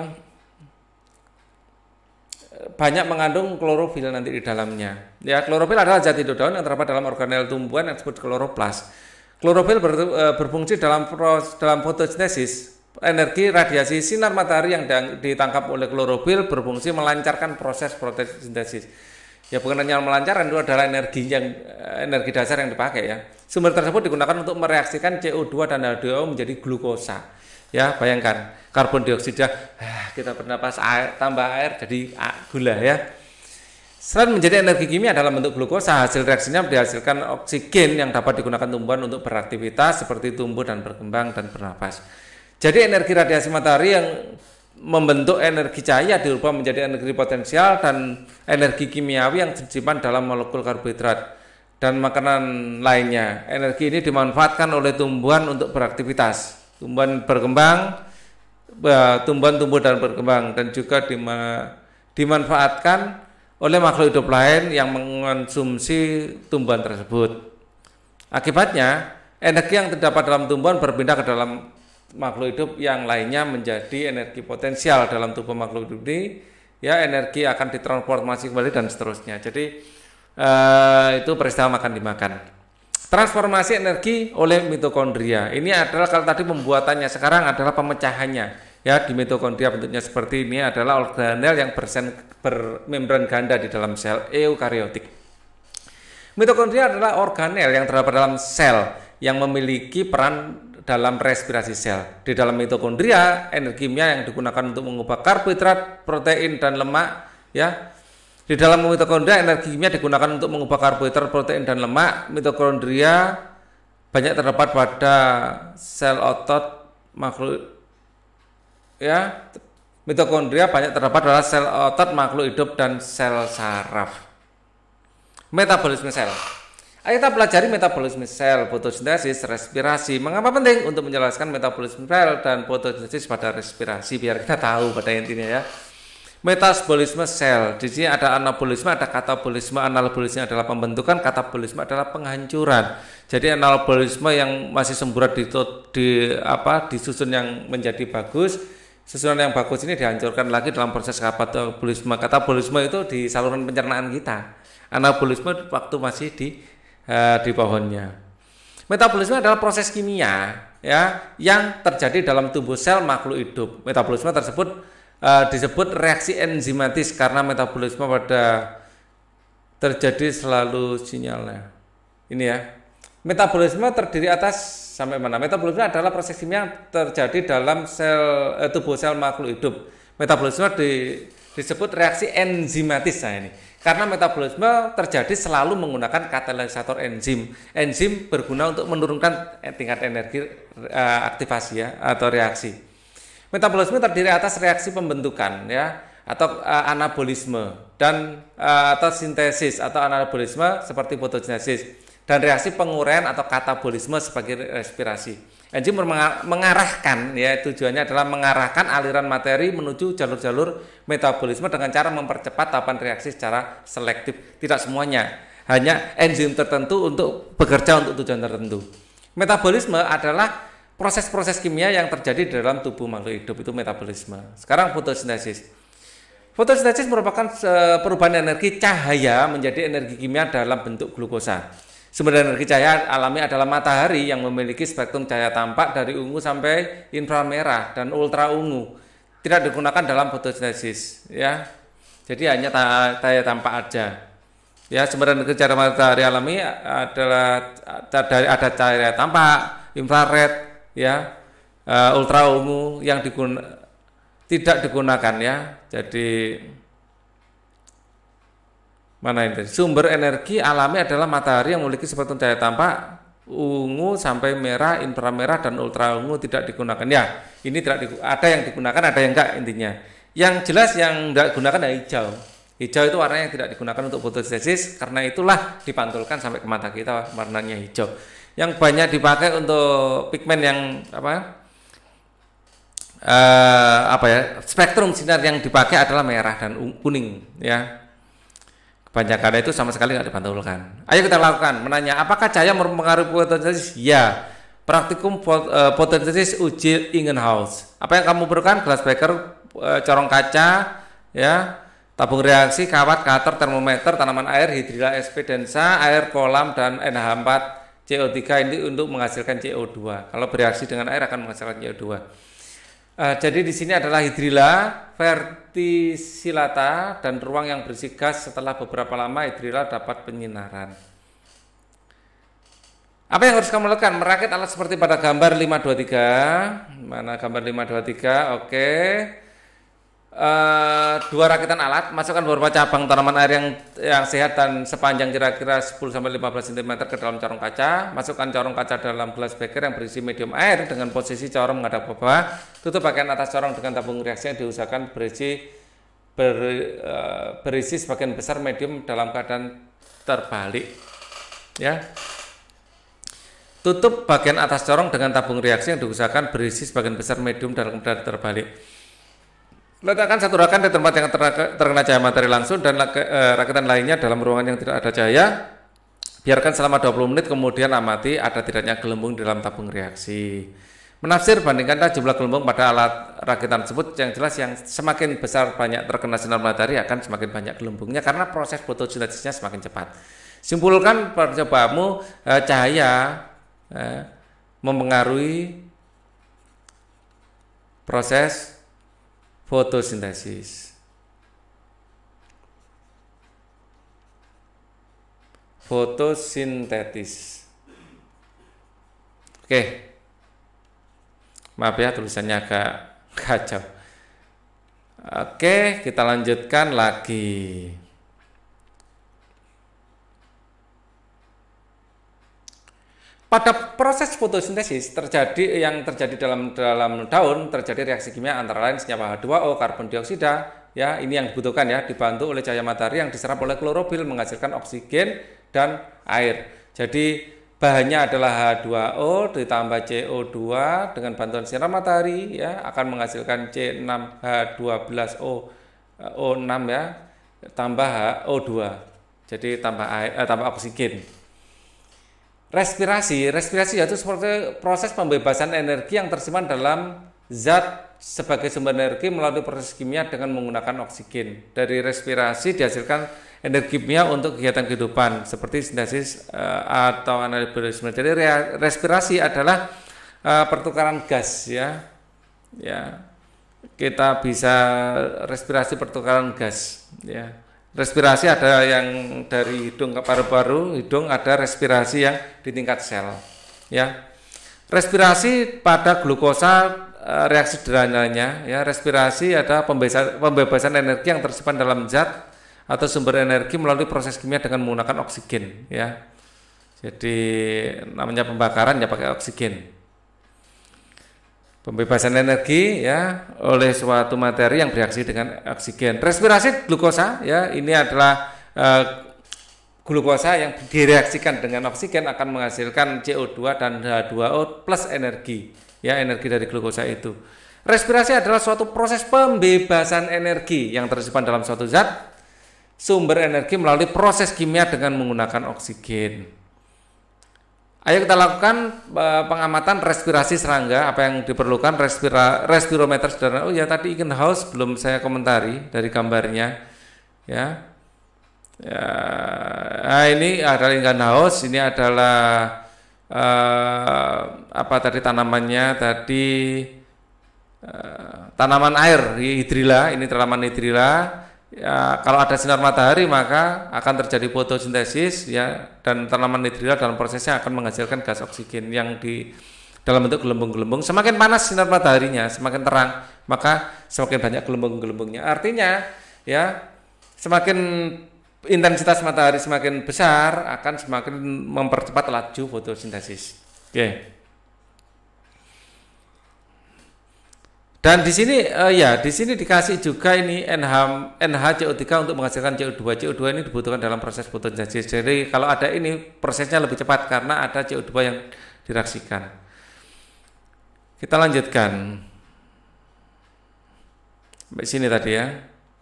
banyak mengandung klorofil nanti di dalamnya. Ya, klorofil adalah zat hidup daun yang terdapat dalam organel tumbuhan yang disebut kloroplas. Klorofil ber, eh, berfungsi dalam pros, dalam fotosintesis. Energi radiasi sinar matahari yang ditangkap oleh klorofil berfungsi melancarkan proses fotosintesis. Ya, bukan hanya melancarkan, itu adalah energi yang energi dasar yang dipakai, ya. Sumber tersebut digunakan untuk mereaksikan C O dua dan H dua O menjadi glukosa. Ya, bayangkan karbon dioksida, ah, kita bernapas air, tambah air jadi ah, gula, ya. Selain menjadi energi kimia dalam bentuk glukosa, hasil reaksinya dihasilkan oksigen yang dapat digunakan tumbuhan untuk beraktivitas seperti tumbuh dan berkembang dan bernapas. Jadi energi radiasi matahari yang membentuk energi cahaya dirubah menjadi energi potensial dan energi kimiawi yang tersimpan dalam molekul karbohidrat dan makanan lainnya. Energi ini dimanfaatkan oleh tumbuhan untuk beraktivitas. Tumbuhan berkembang, tumbuhan tumbuh dan berkembang, dan juga dima, dimanfaatkan oleh makhluk hidup lain yang mengonsumsi tumbuhan tersebut. Akibatnya, energi yang terdapat dalam tumbuhan berpindah ke dalam makhluk hidup yang lainnya menjadi energi potensial dalam tubuh makhluk hidup ini, ya, energi akan ditransformasi kembali dan seterusnya. Jadi eh, itu peristiwa makan dimakan. Transformasi energi oleh mitokondria. Ini adalah kalau tadi pembuatannya, sekarang adalah pemecahannya. Ya, di mitokondria bentuknya seperti ini adalah organel yang bersen, bermembran ganda di dalam sel eukariotik. Mitokondria adalah organel yang terdapat dalam sel yang memiliki peran dalam respirasi sel. Di dalam mitokondria, energi kimia yang digunakan untuk mengubah karbohidrat, protein, dan lemak, ya. Di dalam mitokondria, energi kimia digunakan untuk mengubah karbohidrat, protein, dan lemak. Mitokondria banyak terdapat pada sel otot makhluk, ya. Mitokondria banyak terdapat pada sel otot makhluk hidup dan sel saraf. Metabolisme sel. Ayo kita pelajari metabolisme sel, fotosintesis, respirasi. Mengapa penting? Untuk menjelaskan metabolisme sel dan fotosintesis pada respirasi, biar kita tahu pada intinya ya. Metabolisme sel, di sini ada anabolisme, ada katabolisme. Anabolisme adalah pembentukan, katabolisme adalah penghancuran. Jadi anabolisme yang masih semburat di, di apa disusun yang menjadi bagus, susunan yang bagus ini dihancurkan lagi dalam proses katabolisme. Katabolisme itu di saluran pencernaan kita. Anabolisme waktu masih di uh, di pohonnya. Metabolisme adalah proses kimia ya yang terjadi dalam tubuh sel makhluk hidup. Metabolisme tersebut uh, disebut reaksi enzimatis karena metabolisme pada terjadi selalu sinyalnya. Ini ya. Metabolisme terdiri atas sampai mana? Metabolisme adalah proses kimia yang terjadi dalam sel eh, tubuh sel makhluk hidup. Metabolisme di, disebut reaksi enzimatis. Nah ini. Karena metabolisme terjadi selalu menggunakan katalisator enzim. Enzim berguna untuk menurunkan tingkat energi uh, aktivasi ya atau reaksi. Metabolisme terdiri atas reaksi pembentukan ya atau uh, anabolisme dan uh, atau sintesis atau anabolisme seperti fotosintesis dan reaksi penguraian atau katabolisme sebagai respirasi. Enzim mengarahkan ya tujuannya adalah mengarahkan aliran materi menuju jalur-jalur metabolisme dengan cara mempercepat tahapan reaksi secara selektif. Tidak semuanya, hanya enzim tertentu untuk bekerja untuk tujuan tertentu. Metabolisme adalah proses-proses kimia yang terjadi di dalam tubuh makhluk hidup, itu metabolisme. Sekarang fotosintesis. Fotosintesis merupakan perubahan energi cahaya menjadi energi kimia dalam bentuk glukosa. Sumber energi cahaya alami adalah matahari yang memiliki spektrum cahaya tampak dari ungu sampai inframerah dan ultra ungu. Tidak digunakan dalam fotosintesis, ya. Jadi hanya cahaya tampak aja. Ya, sumber energi cahaya matahari alami adalah dari ada cahaya tampak, infrared, ya, uh, ultra ungu yang diguna, tidak digunakan ya. Jadi mana ini? Sumber energi alami adalah matahari yang memiliki spektrum cahaya tampak ungu sampai merah, inframerah dan ultra ungu tidak digunakan. Ya, ini tidak digu- ada yang digunakan, ada yang enggak intinya. Yang jelas yang tidak digunakan adalah hijau. Hijau itu warnanya yang tidak digunakan untuk fotosintesis, karena itulah dipantulkan sampai ke mata kita warnanya hijau. Yang banyak dipakai untuk pigmen yang apa? Uh, apa ya? Spektrum sinar yang dipakai adalah merah dan kuning, ya. Kebanyakan itu sama sekali nggak dipantulkan. Ayo kita lakukan. Menanya, apakah cahaya mempengaruhi fotosintesis? Ya. Praktikum fotosintesis uji Ingenhouse. Apa yang kamu perlukan? Gelas beker, corong kaca, ya, tabung reaksi, kawat, cutter, termometer, tanaman air, hidrilla sp densa, air kolam dan N H empat C O tiga ini untuk menghasilkan C O dua. Kalau bereaksi dengan air akan menghasilkan C O dua. Uh, jadi di sini adalah hidrilla verticillata dan ruang yang berisi gas. Setelah beberapa lama hidrilla dapat penyinaran. Apa yang harus kamu lakukan? Merakit alat seperti pada gambar lima dua tiga. Mana gambar lima dua tiga? Oke. Okay. Uh, dua rakitan alat, masukkan beberapa cabang tanaman air yang yang sehat dan sepanjang kira-kira sepuluh sampai lima belas sentimeter ke dalam corong kaca. Masukkan corong kaca dalam gelas beker yang berisi medium air dengan posisi corong menghadap ke bawah. Tutup bagian atas corong dengan tabung reaksi yang diusahakan berisi ber, uh, berisi sebagian besar medium dalam keadaan terbalik. Ya. Tutup bagian atas corong dengan tabung reaksi yang diusahakan berisi sebagian besar medium dalam keadaan terbalik. Letakkan satu rakan di tempat yang terkena cahaya matahari langsung dan rakitan lainnya dalam ruangan yang tidak ada cahaya. Biarkan selama dua puluh menit, kemudian amati ada tidaknya gelembung di dalam tabung reaksi. Menafsir, bandingkanlah jumlah gelembung pada alat rakitan tersebut. Yang jelas yang semakin besar banyak terkena sinar matahari akan semakin banyak gelembungnya karena proses fotosintesisnya semakin cepat. Simpulkan percobaanmu, eh, cahaya eh, mempengaruhi proses fotosintesis. Fotosintetis. Oke. Maaf ya tulisannya agak kacau. Oke, kita lanjutkan lagi. Pada proses fotosintesis terjadi yang terjadi dalam dalam daun terjadi reaksi kimia antara lain senyawa H dua O, karbon dioksida, ya ini yang dibutuhkan ya, dibantu oleh cahaya matahari yang diserap oleh klorofil menghasilkan oksigen dan air. Jadi bahannya adalah H dua O ditambah C O dua dengan bantuan sinar matahari ya akan menghasilkan C enam H dua belas O O enam ya tambah H O dua. Jadi tambah air, eh, tambah oksigen. Respirasi, respirasi yaitu seperti proses pembebasan energi yang tersimpan dalam zat sebagai sumber energi melalui proses kimia dengan menggunakan oksigen. Dari respirasi dihasilkan energi kimia untuk kegiatan kehidupan seperti sintesis uh, atau anabolisme. Jadi respirasi adalah uh, pertukaran gas ya. Ya. Kita bisa respirasi pertukaran gas ya. Respirasi ada yang dari hidung ke paru-paru, hidung ada respirasi yang di tingkat sel. Ya, respirasi pada glukosa reaksi sederhananya, ya respirasi ada pembebasan, pembebasan energi yang tersimpan dalam zat atau sumber energi melalui proses kimia dengan menggunakan oksigen. Ya, jadi namanya pembakaran ya pakai oksigen. Pembebasan energi ya oleh suatu materi yang bereaksi dengan oksigen. Respirasi glukosa ya ini adalah uh, glukosa yang direaksikan dengan oksigen akan menghasilkan C O dua dan H dua O plus energi ya energi dari glukosa itu. Respirasi adalah suatu proses pembebasan energi yang tersimpan dalam suatu zat sumber energi melalui proses kimia dengan menggunakan oksigen. Ayo kita lakukan uh, pengamatan respirasi serangga. Apa yang diperlukan? Respira, respirometer sederhana. Oh ya tadi Iken House belum saya komentari dari gambarnya. Ya, ya nah, ini adalah Iken House. Ini adalah uh, apa tadi tanamannya? Tadi uh, tanaman air hidrilla. Ini tanaman hidrilla. Ya, kalau ada sinar matahari maka akan terjadi fotosintesis ya dan tanaman hidrilla dalam prosesnya akan menghasilkan gas oksigen yang di dalam bentuk gelembung-gelembung. Semakin panas sinar mataharinya, semakin terang, maka semakin banyak gelembung-gelembungnya. Artinya ya semakin intensitas matahari semakin besar akan semakin mempercepat laju fotosintesis. Oke. Okay. Dan di sini uh, ya di sini dikasih juga ini N H N H C O tiga untuk menghasilkan C O dua. C O dua ini dibutuhkan dalam proses fotosintesis. Jadi kalau ada ini prosesnya lebih cepat karena ada C O dua yang direaksikan. Kita lanjutkan. Sampai sini tadi ya.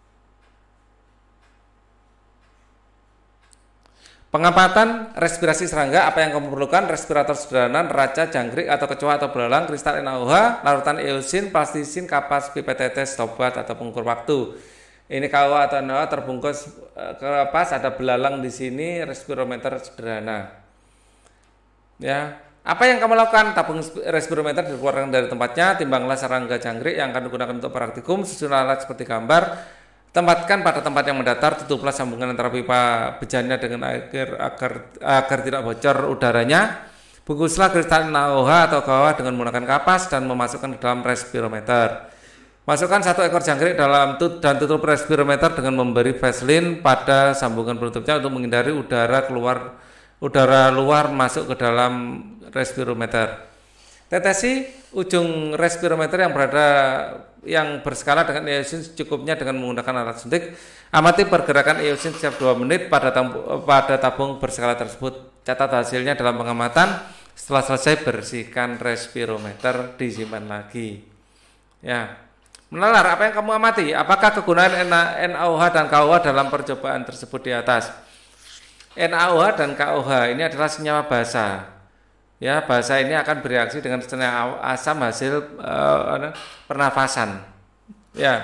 Pengamatan respirasi serangga, apa yang kamu perlukan? Respirator sederhana, neraca, jangkrik atau kecoa atau belalang, kristal N A O H, larutan eosin, plastisin, kapas, pipet tetes, tobat atau pengukur waktu. Ini K O H atau N A O H terbungkus kapas, ada belalang di sini, respirometer sederhana. Ya, apa yang kamu lakukan? Tabung respirometer dikeluarkan dari tempatnya, timbanglah serangga jangkrik yang akan digunakan untuk praktikum, susun alat seperti gambar. Tempatkan pada tempat yang mendatar, tutuplah sambungan antara pipa bejana dengan air agar agar tidak bocor udaranya. Bungkuslah kristal N A O H atau K O H dengan menggunakan kapas dan memasukkan ke dalam respirometer. Masukkan satu ekor jangkrik dalam tut dan tutup respirometer dengan memberi Vaseline pada sambungan penutupnya untuk menghindari udara keluar udara luar masuk ke dalam respirometer. Tetesi ujung respirometer yang berada yang berskala dengan eosin secukupnya dengan menggunakan alat suntik. Amati pergerakan eosin setiap dua menit pada tabung, pada tabung berskala tersebut. Catat hasilnya dalam pengamatan. Setelah selesai bersihkan respirometer, disimpan lagi. Ya. Menalar, apa yang kamu amati? Apakah kegunaan N A O H dan K O H dalam percobaan tersebut di atas? N A O H dan K O H ini adalah senyawa basa. Ya, basa ini akan bereaksi dengan senyawa asam hasil uh, pernafasan. Ya,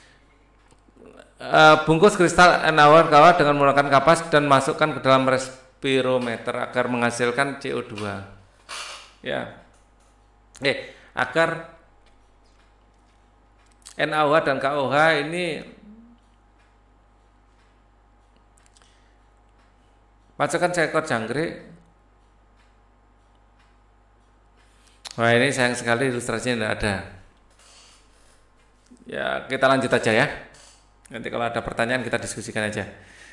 uh, bungkus kristal N A O H K O H dengan menggunakan kapas dan masukkan ke dalam respirometer agar menghasilkan C O dua. Ya, eh, agar N A O H dan K O H ini masukkan seekor jangkrik. Wah, ini sayang sekali ilustrasinya tidak ada. Ya, kita lanjut aja ya. Nanti kalau ada pertanyaan kita diskusikan aja.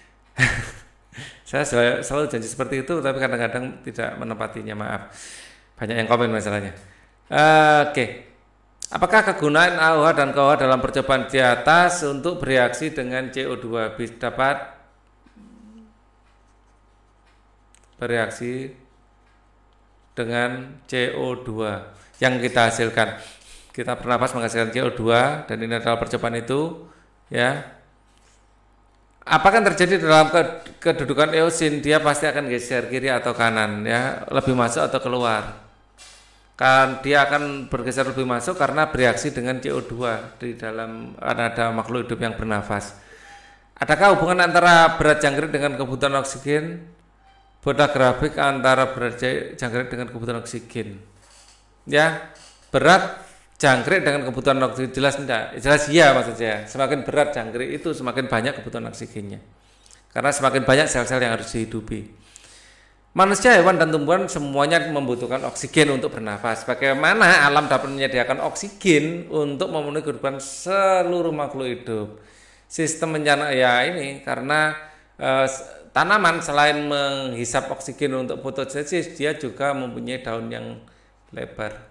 Saya selalu, selalu janji seperti itu, tapi kadang-kadang tidak menepatinya, maaf. Banyak yang komen masalahnya. Uh, Oke. Okay. Apakah kegunaan A O H dan K O H dalam percobaan di atas untuk bereaksi dengan C O dua dapat bereaksi dengan C O dua yang kita hasilkan. Kita bernapas menghasilkan C O dua dan ini adalah percobaan itu, ya. Apa yang terjadi dalam kedudukan eosin? Dia pasti akan geser kiri atau kanan, ya, lebih masuk atau keluar. Kan dia akan bergeser lebih masuk karena bereaksi dengan C O dua di dalam ada makhluk hidup yang bernafas. Adakah hubungan antara berat jangkrik dengan kebutuhan oksigen? Bola grafik antara berat jangkrik dengan kebutuhan oksigen. Ya, berat jangkrik dengan kebutuhan oksigen jelas tidak? Jelas iya maksud saya. Semakin berat jangkrik itu semakin banyak kebutuhan oksigennya. Karena semakin banyak sel-sel yang harus dihidupi. Manusia, hewan, dan tumbuhan semuanya membutuhkan oksigen untuk bernafas. Bagaimana alam dapat menyediakan oksigen untuk memenuhi kehidupan seluruh makhluk hidup? Sistem pencernaan ya ini karena eh, tanaman selain menghisap oksigen untuk fotosintesis, dia juga mempunyai daun yang lebar.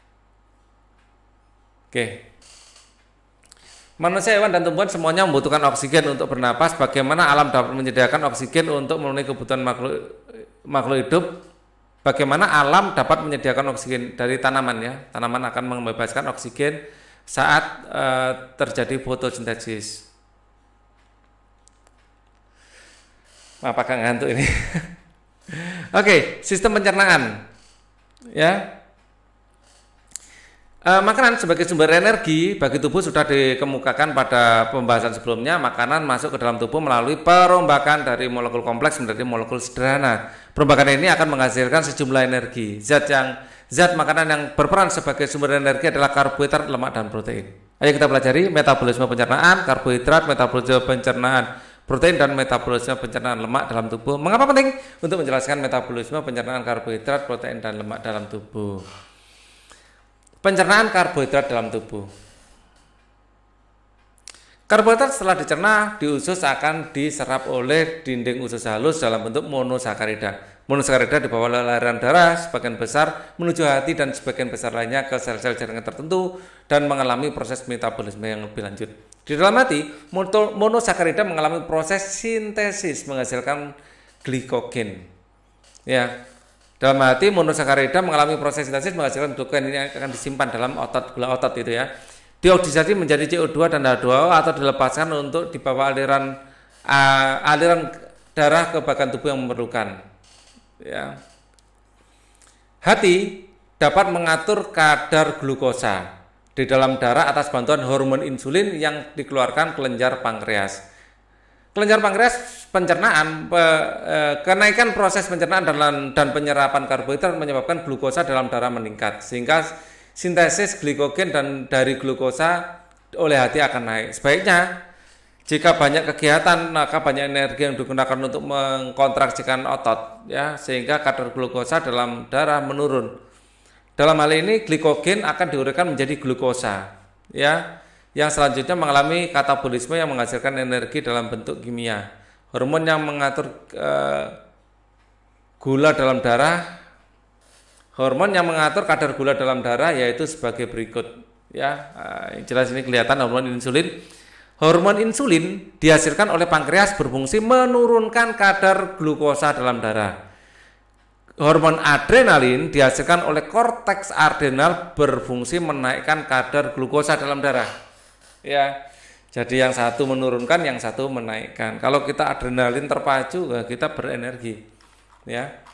Oke. Manusia, hewan, dan tumbuhan semuanya membutuhkan oksigen untuk bernapas. Bagaimana alam dapat menyediakan oksigen untuk memenuhi kebutuhan makhluk makhluk hidup? Bagaimana alam dapat menyediakan oksigen dari tanaman, ya? Tanaman akan membebaskan oksigen saat uh, terjadi fotosintesis. Apakah ngantuk ini? Oke, okay, sistem pencernaan, ya. Uh, makanan sebagai sumber energi bagi tubuh sudah dikemukakan pada pembahasan sebelumnya. Makanan masuk ke dalam tubuh melalui perombakan dari molekul kompleks menjadi molekul sederhana. Perombakan ini akan menghasilkan sejumlah energi. Zat yang zat makanan yang berperan sebagai sumber energi adalah karbohidrat, lemak, dan protein. Ayo kita pelajari metabolisme pencernaan karbohidrat, metabolisme pencernaan protein, dan metabolisme pencernaan lemak dalam tubuh. Mengapa penting? Untuk menjelaskan metabolisme pencernaan karbohidrat, protein, dan lemak dalam tubuh. Pencernaan karbohidrat dalam tubuh. Karbohidrat setelah dicerna di usus akan diserap oleh dinding usus halus dalam bentuk monosakarida. Monosakarida dibawa oleh aliran darah sebagian besar menuju hati dan sebagian besar lainnya ke sel-sel jaringan tertentu dan mengalami proses metabolisme yang lebih lanjut. Di dalam hati, monosakarida mengalami proses sintesis menghasilkan glikogen. Ya. Dalam hati, monosakarida mengalami proses sintesis menghasilkan glikogen. Ini akan disimpan dalam otot, gula otot itu, ya. Dioksidasi menjadi C O dua dan H dua O atau dilepaskan untuk dibawa aliran uh, aliran darah ke bagian tubuh yang memerlukan. Ya. Hati dapat mengatur kadar glukosa di dalam darah atas bantuan hormon insulin yang dikeluarkan kelenjar pankreas. Kelenjar pankreas pencernaan pe, e, kenaikan proses pencernaan dan, dan penyerapan karbohidrat menyebabkan glukosa dalam darah meningkat sehingga sintesis glikogen dan dari glukosa oleh hati akan naik. Sebaiknya jika banyak kegiatan maka banyak energi yang digunakan untuk mengkontraksikan otot, ya, sehingga kadar glukosa dalam darah menurun. Dalam hal ini glikogen akan diuraikan menjadi glukosa, ya. Yang selanjutnya mengalami katabolisme yang menghasilkan energi dalam bentuk kimia. Hormon yang mengatur uh, gula dalam darah, hormon yang mengatur kadar gula dalam darah yaitu sebagai berikut. Ya, uh, jelas ini kelihatan hormon insulin. Hormon insulin dihasilkan oleh pankreas berfungsi menurunkan kadar glukosa dalam darah. Hormon adrenalin dihasilkan oleh korteks adrenal berfungsi menaikkan kadar glukosa dalam darah. Ya, jadi yang satu menurunkan, yang satu menaikkan. Kalau kita adrenalin terpacu, kita berenergi. Ya.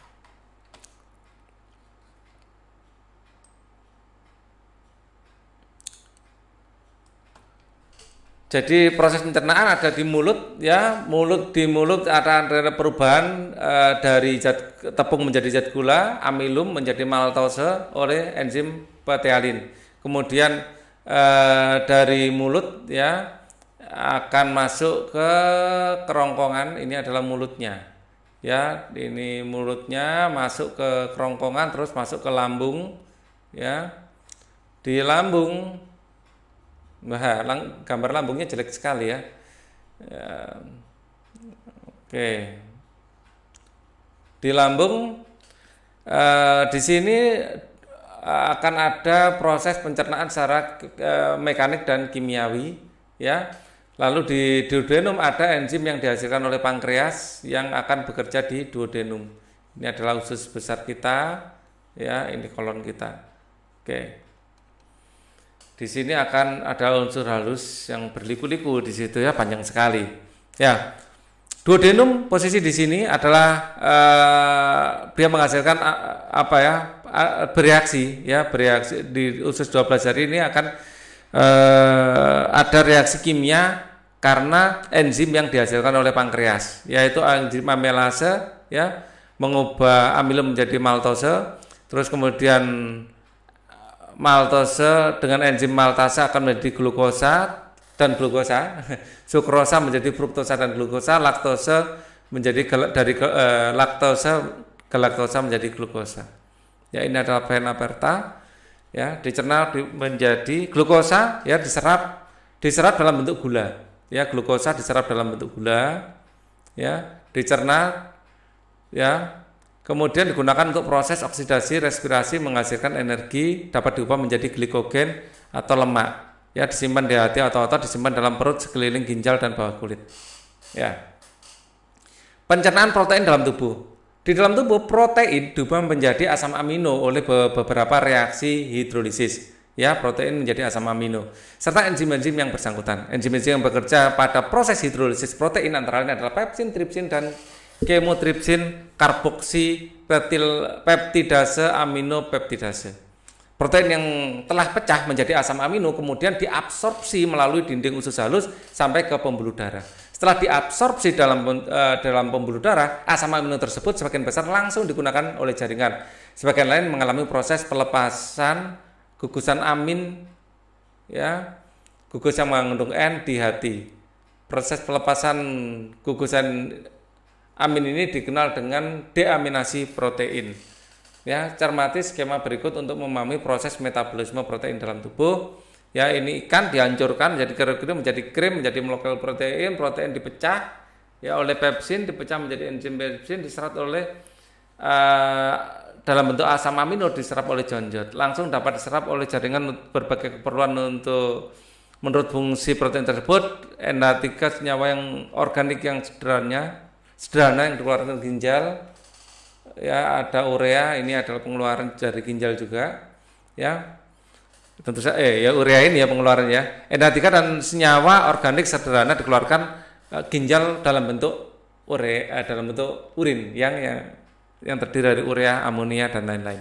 Jadi proses pencernaan ada di mulut, ya, mulut di mulut ada, ada perubahan e, dari zat tepung menjadi zat gula, amilum menjadi maltose oleh enzim petealin. Kemudian e, dari mulut, ya, akan masuk ke kerongkongan. Ini adalah mulutnya, ya, ini mulutnya masuk ke kerongkongan terus masuk ke lambung, ya, di lambung. Nah, lang, gambar lambungnya jelek sekali, ya. Ya. Oke. Di lambung, eh, di sini akan ada proses pencernaan secara eh, mekanik dan kimiawi, ya. Lalu di duodenum ada enzim yang dihasilkan oleh pankreas yang akan bekerja di duodenum. Ini adalah usus besar kita, ya, ini kolon kita. Oke. Di sini akan ada unsur halus yang berliku-liku di situ ya, panjang sekali. Ya. Duodenum posisi di sini adalah uh, dia menghasilkan uh, apa ya? Uh, bereaksi ya, bereaksi di usus dua belas jari ini akan uh, ada reaksi kimia karena enzim yang dihasilkan oleh pankreas, yaitu enzim amelase ya, mengubah amilum menjadi maltose, terus kemudian maltose dengan enzim maltase akan menjadi glukosa dan glukosa, sukrosa menjadi fruktosa dan glukosa, laktose menjadi dari eh, laktose galaktosa menjadi glukosa. Ya, ini adalah vena aperta, ya, dicerna di, menjadi glukosa, ya, diserap diserap dalam bentuk gula. Ya, glukosa diserap dalam bentuk gula, ya, dicerna, ya, kemudian digunakan untuk proses oksidasi respirasi menghasilkan energi, dapat diubah menjadi glikogen atau lemak, ya, disimpan di hati atau otot, disimpan dalam perut, sekeliling ginjal dan bawah kulit. Ya. Pencernaan protein dalam tubuh. Di dalam tubuh protein diubah menjadi asam amino oleh beberapa reaksi hidrolisis. Ya, protein menjadi asam amino serta enzim-enzim yang bersangkutan. Enzim-enzim yang bekerja pada proses hidrolisis protein antara lain adalah pepsin, tripsin dan kemotripsin, karboksi, peptidase, aminopeptidase. Protein yang telah pecah menjadi asam amino kemudian diabsorpsi melalui dinding usus halus sampai ke pembuluh darah. Setelah diabsorpsi dalam uh, dalam pembuluh darah, asam amino tersebut sebagian besar langsung digunakan oleh jaringan. Sebagian lain mengalami proses pelepasan gugusan amin, ya, gugus yang mengandung N di hati. Proses pelepasan gugusan amin ini dikenal dengan deaminasi protein. Ya, cermati skema berikut untuk memahami proses metabolisme protein dalam tubuh. Ya, ini ikan dihancurkan jadi krim menjadi krim menjadi molekul protein, protein dipecah ya oleh pepsin, dipecah menjadi enzim pepsin, diserap oleh uh, dalam bentuk asam amino, diserap oleh jonjot, langsung dapat diserap oleh jaringan berbagai keperluan untuk menurut fungsi protein tersebut. N H tiga senyawa yang organik yang sederhana, sederhana yang dikeluarkan ginjal. Ya, ada urea, ini adalah pengeluaran dari ginjal juga. Ya, tentu saja, eh, ya urea ini ya pengeluaran ya. N H tiga dan senyawa organik sederhana dikeluarkan uh, ginjal dalam bentuk urea, uh, dalam bentuk urin yang yang yang terdiri dari urea, amonia dan lain-lain.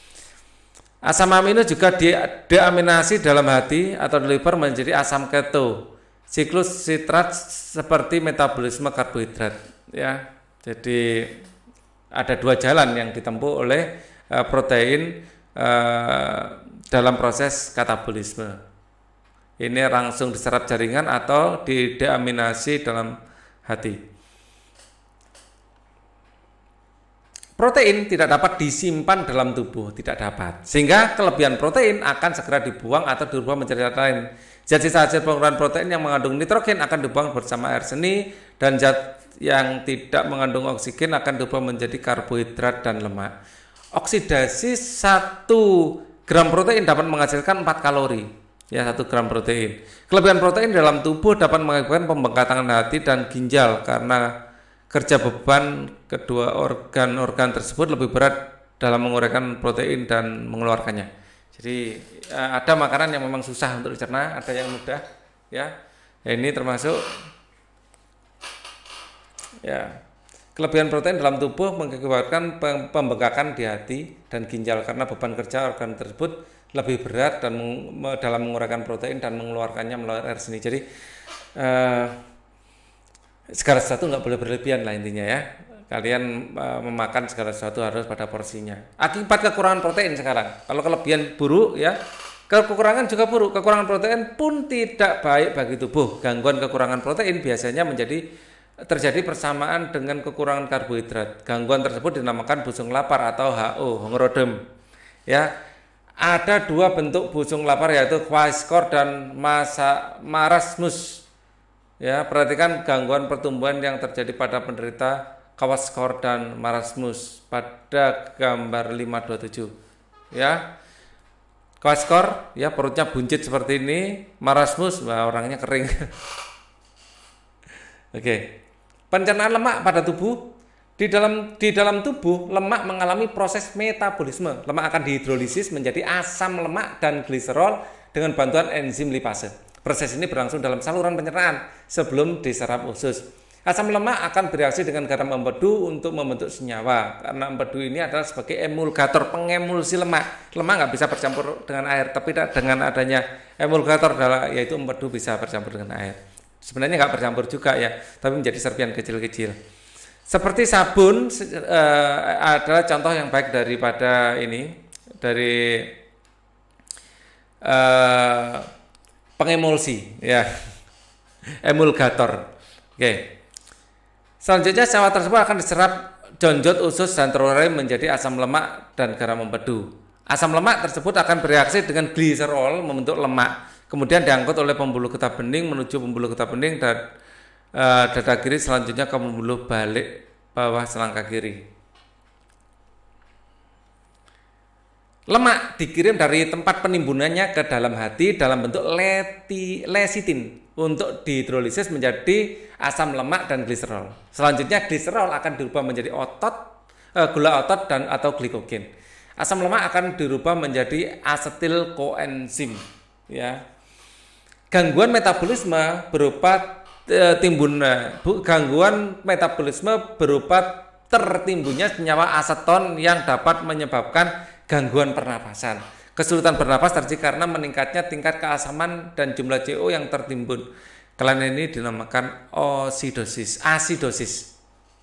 Asam amino juga di, deaminasi dalam hati atau di liver menjadi asam keto. Siklus sitrat seperti metabolisme karbohidrat. Ya, jadi ada dua jalan yang ditempuh oleh uh, protein uh, dalam proses katabolisme. Ini langsung diserap jaringan atau di deaminasi dalam hati. Protein tidak dapat disimpan dalam tubuh, tidak dapat. Sehingga kelebihan protein akan segera dibuang atau dirubah menjadi zat lain. Zat sisa hasil penguraian protein yang mengandung nitrogen akan dibuang bersama air seni, dan zat yang tidak mengandung oksigen akan diubah menjadi karbohidrat dan lemak. Oksidasi satu gram protein dapat menghasilkan empat kalori. Ya, satu gram protein. Kelebihan protein dalam tubuh dapat mengakibatkan pembengkakan hati dan ginjal karena kerja beban kedua organ-organ tersebut lebih berat dalam menguraikan protein dan mengeluarkannya. Jadi ada makanan yang memang susah untuk dicerna, ada yang mudah, ya. Ya, ini termasuk ya. Kelebihan protein dalam tubuh mengakibatkan pembengkakan di hati dan ginjal karena beban kerja organ tersebut lebih berat dan dalam menguraikan protein dan mengeluarkannya melalui air seni. Jadi eh, segala sesuatu nggak boleh berlebihan lah intinya ya. Kalian uh, memakan segala sesuatu harus pada porsinya. Akibat kekurangan protein sekarang, kalau kelebihan buruk ya, kekurangan juga buruk. Kekurangan protein pun tidak baik bagi tubuh. Gangguan kekurangan protein biasanya menjadi terjadi persamaan dengan kekurangan karbohidrat. Gangguan tersebut dinamakan busung lapar atau H O, Hongerodem. Ya, ada dua bentuk busung lapar yaitu kwashiorkor dan masa marasmus. Ya, perhatikan gangguan pertumbuhan yang terjadi pada penderita kwashiorkor dan marasmus pada gambar lima dua tujuh. Ya. Kwashiorkor ya perutnya buncit seperti ini, marasmus wah orangnya kering. Oke. Pencernaan lemak pada tubuh. Di dalam di dalam tubuh, lemak mengalami proses metabolisme. Lemak akan dihidrolisis menjadi asam lemak dan gliserol dengan bantuan enzim lipase. Proses ini berlangsung dalam saluran pencernaan sebelum diserap usus. Asam lemak akan bereaksi dengan garam empedu untuk membentuk senyawa. Karena empedu ini adalah sebagai emulgator, pengemulsi lemak. Lemak nggak bisa bercampur dengan air, tapi dengan adanya emulgator adalah yaitu empedu bisa bercampur dengan air. Sebenarnya nggak bercampur juga ya, tapi menjadi serpihan kecil-kecil. Seperti sabun uh, adalah contoh yang baik daripada ini, dari uh, pengemulsi, ya, emulgator. Oke. Okay. Selanjutnya senyawa tersebut akan diserap jonjot usus dan terurai menjadi asam lemak dan garam empedu. Asam lemak tersebut akan bereaksi dengan gliserol membentuk lemak, kemudian diangkut oleh pembuluh getah bening menuju pembuluh getah bening dan uh, dada kiri, selanjutnya ke pembuluh balik bawah selangkah kiri. Lemak dikirim dari tempat penimbunannya ke dalam hati dalam bentuk leti, lesitin untuk dihidrolisis menjadi asam lemak dan gliserol. Selanjutnya gliserol akan dirubah menjadi otot, eh, gula otot dan atau glikogen. Asam lemak akan dirubah menjadi asetil koenzim. Ya. Gangguan metabolisme berupa eh, timbun, eh, gangguan metabolisme berupa tertimbunnya senyawa aseton yang dapat menyebabkan gangguan pernapasan. Kesulitan bernapas terjadi karena meningkatnya tingkat keasaman dan jumlah C O yang tertimbun. Kelainan ini dinamakan osidosis, asidosis.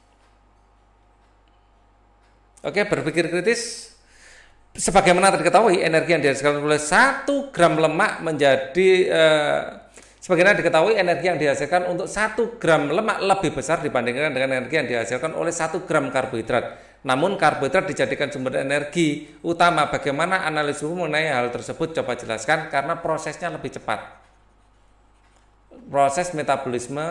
Oke, berpikir kritis. Sebagaimana diketahui, energi yang dihasilkan oleh satu gram lemak menjadi eh, sebagaimana diketahui energi yang dihasilkan untuk satu gram lemak lebih besar dibandingkan dengan energi yang dihasilkan oleh satu gram karbohidrat. Namun karbohidrat dijadikan sumber energi utama. Bagaimana analisismu mengenai hal tersebut? Coba jelaskan, karena prosesnya lebih cepat. Proses metabolisme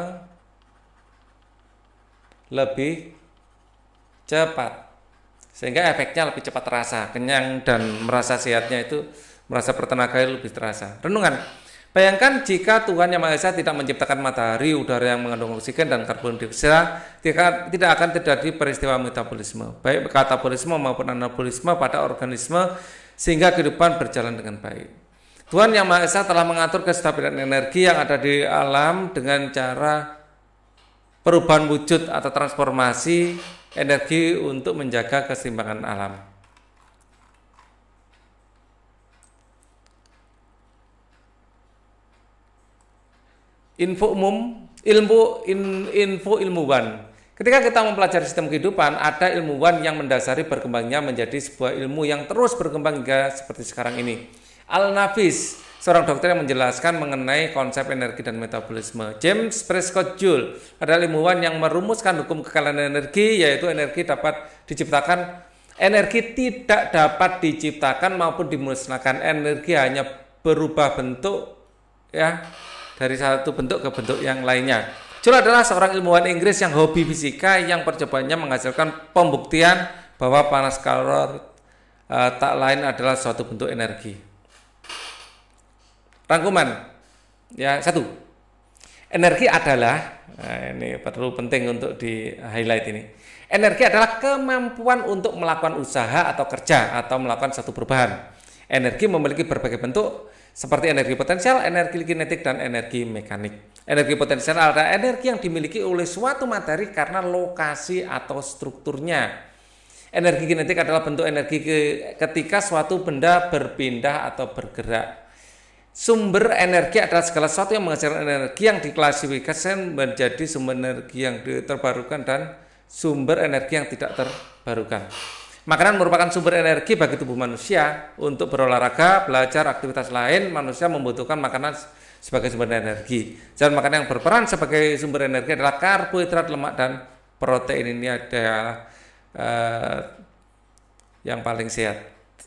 lebih cepat, sehingga efeknya lebih cepat terasa. Kenyang dan merasa sehatnya itu, merasa bertenaga lebih terasa. Renungan. Bayangkan jika Tuhan Yang Maha Esa tidak menciptakan matahari, udara yang mengandung oksigen dan karbon dioksida, tidak akan terjadi peristiwa metabolisme, baik katabolisme maupun anabolisme pada organisme, sehingga kehidupan berjalan dengan baik. Tuhan Yang Maha Esa telah mengatur kestabilan energi yang ada di alam dengan cara perubahan wujud atau transformasi energi untuk menjaga keseimbangan alam. Info umum, ilmu in, info ilmuwan. Ketika kita mempelajari sistem kehidupan, ada ilmuwan yang mendasari berkembangnya menjadi sebuah ilmu yang terus berkembang hingga seperti sekarang ini. Al-Nafis, seorang dokter yang menjelaskan mengenai konsep energi dan metabolisme. James Prescott Joule adalah ilmuwan yang merumuskan hukum kekalahan energi, yaitu energi dapat diciptakan, energi tidak dapat diciptakan maupun dimusnahkan. Energi hanya berubah bentuk, ya, dari satu bentuk ke bentuk yang lainnya. Joule adalah seorang ilmuwan Inggris yang hobi fisika yang percobaannya menghasilkan pembuktian bahwa panas kalor uh, tak lain adalah suatu bentuk energi. Rangkuman, ya, satu. Energi adalah, nah ini perlu penting untuk di highlight ini. Energi adalah kemampuan untuk melakukan usaha atau kerja atau melakukan satu perubahan. Energi memiliki berbagai bentuk, seperti energi potensial, energi kinetik, dan energi mekanik. Energi potensial adalah energi yang dimiliki oleh suatu materi karena lokasi atau strukturnya. Energi kinetik adalah bentuk energi ketika suatu benda berpindah atau bergerak. Sumber energi adalah segala sesuatu yang menghasilkan energi yang diklasifikasikan menjadi sumber energi yang terbarukan dan sumber energi yang tidak terbarukan. Makanan merupakan sumber energi bagi tubuh manusia. Untuk berolahraga, belajar, aktivitas lain, manusia membutuhkan makanan sebagai sumber energi. Dan makanan yang berperan sebagai sumber energi adalah karbohidrat, lemak, dan protein. Ini adalah uh, yang paling sehat.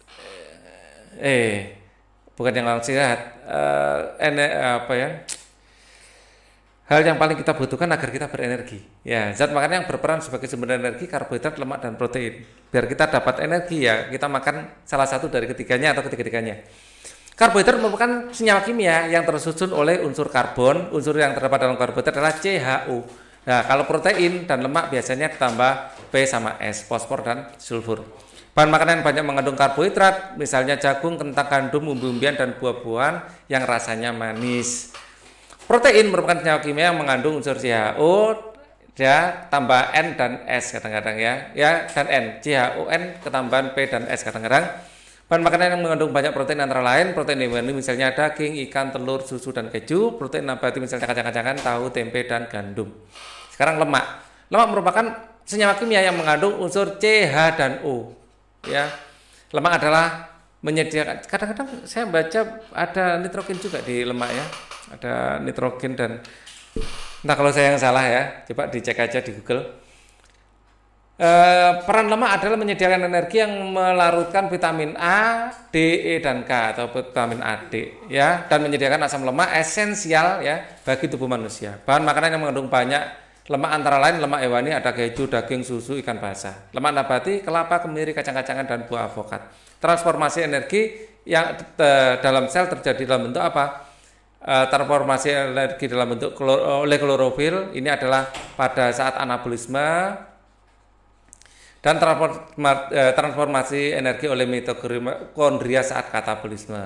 Eh, bukan yang paling sehat. Uh, ene, apa ya? Hal yang paling kita butuhkan agar kita berenergi. Ya, zat makanan yang berperan sebagai sumber energi, karbohidrat, lemak, dan protein. Biar kita dapat energi, ya kita makan salah satu dari ketiganya atau ketiga-tiganya. Karbohidrat merupakan senyawa kimia yang tersusun oleh unsur karbon. Unsur yang terdapat dalam karbohidrat adalah C H O. Nah, kalau protein dan lemak biasanya ditambah P sama S, fosfor dan sulfur. Bahan makanan yang banyak mengandung karbohidrat, misalnya jagung, kentang, gandum, umbi-umbian, dan buah-buahan yang rasanya manis. Protein merupakan senyawa kimia yang mengandung unsur C H O, ya, tambah N dan S kadang-kadang ya, ya dan N, C H O N ketambahan P dan S kadang-kadang. Bahan makanan yang mengandung banyak protein antara lain protein hewani misalnya daging, ikan, telur, susu, dan keju. Protein nabati misalnya kacang-kacangan, tahu, tempe, dan gandum. Sekarang lemak. Lemak merupakan senyawa kimia yang mengandung unsur C, H, dan O. Ya, lemak adalah menyediakan. Kadang-kadang saya baca ada nitrogen juga di lemak ya. Ada nitrogen dan entah kalau saya yang salah ya. Coba dicek aja di Google. E, peran lemak adalah menyediakan energi yang melarutkan vitamin A, D, E, dan K atau vitamin A, D ya, dan menyediakan asam lemak esensial ya bagi tubuh manusia. Bahan makanan yang mengandung banyak lemak antara lain lemak hewani ada keju, daging, susu, ikan basah. Lemak nabati kelapa, kemiri, kacang-kacangan, dan buah avokat. Transformasi energi yang te, dalam sel terjadi dalam bentuk apa? E, transformasi energi dalam bentuk klor, oleh klorofil ini adalah pada saat anabolisme dan transformasi energi oleh mitokondria saat katabolisme.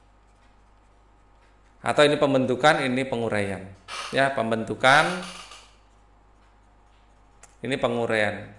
Atau ini pembentukan, ini penguraian. Ya, pembentukan, ini penguraian.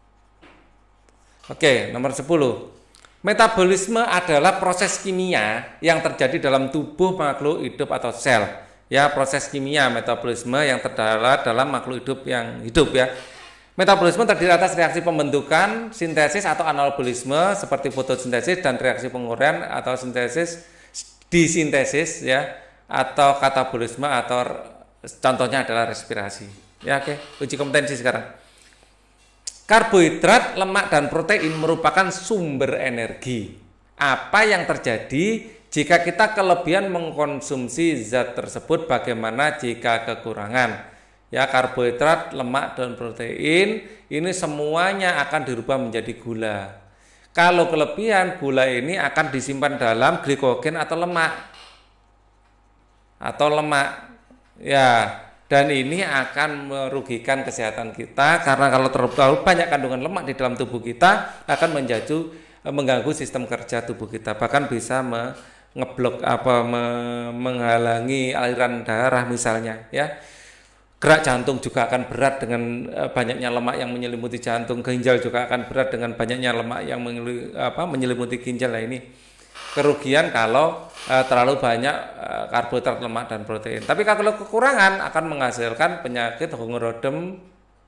Oke, nomor sepuluh. Metabolisme adalah proses kimia yang terjadi dalam tubuh makhluk hidup atau sel. Ya, proses kimia metabolisme yang terdapat dalam makhluk hidup yang hidup ya. Metabolisme terdiri atas reaksi pembentukan, sintesis atau anabolisme seperti fotosintesis dan reaksi penguraian atau sintesis disintesis ya atau katabolisme atau contohnya adalah respirasi. Ya oke, uji kompetensi sekarang. Karbohidrat, lemak dan protein merupakan sumber energi. Apa yang terjadi jika kita kelebihan mengkonsumsi zat tersebut, bagaimana jika kekurangan? Ya, karbohidrat, lemak, dan protein ini semuanya akan dirubah menjadi gula. Kalau kelebihan, gula ini akan disimpan dalam glikogen atau lemak. Atau lemak. Ya, dan ini akan merugikan kesehatan kita karena kalau terlalu banyak kandungan lemak di dalam tubuh kita akan menjadi mengganggu sistem kerja tubuh kita, bahkan bisa mengeblok apa menghalangi aliran darah misalnya ya. Gerak jantung juga akan berat dengan banyaknya lemak yang menyelimuti jantung. Ginjal juga akan berat dengan banyaknya lemak yang menyelimuti ginjal. Nah, ini kerugian kalau uh, terlalu banyak uh, karbohidrat, lemak, dan protein. Tapi kalau kekurangan akan menghasilkan penyakit Hungerodem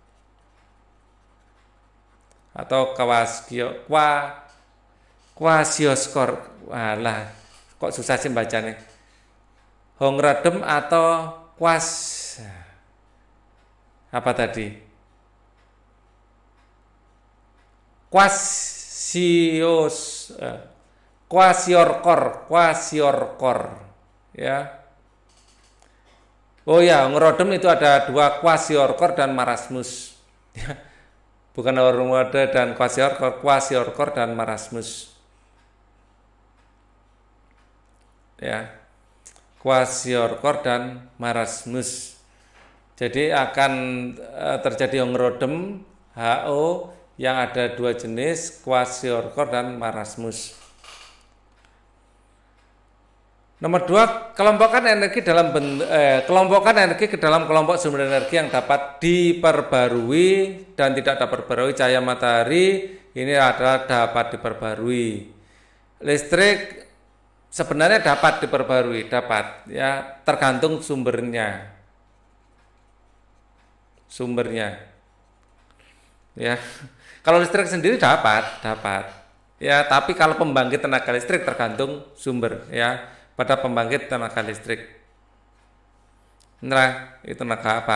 atau kwasio, kwa, kwasioskor. Walah, kok susah sih bacanya. Hungerodem atau kwas apa tadi? Kwasios eh, kwasiorkor, kwasiorkor ya. Oh ya, ngerodem itu ada dua, kwasiorkor dan marasmus. Ya. Bukan hormone dan kwasiorkor, kwasiorkor dan marasmus. Ya. Kwasiorkor dan marasmus. Jadi akan e, terjadi Hungerodem H O yang ada dua jenis, kwasiorkor dan marasmus. Nomor dua, kelompokan energi dalam eh, kelompokan energi ke dalam kelompok sumber energi yang dapat diperbarui dan tidak dapat diperbarui. Cahaya matahari ini adalah dapat diperbarui. Listrik sebenarnya dapat diperbarui, dapat ya, tergantung sumbernya. Sumbernya ya, kalau listrik sendiri dapat dapat ya, tapi kalau pembangkit tenaga listrik tergantung sumber ya, pada pembangkit tenaga listrik. Nah, itu tenaga apa?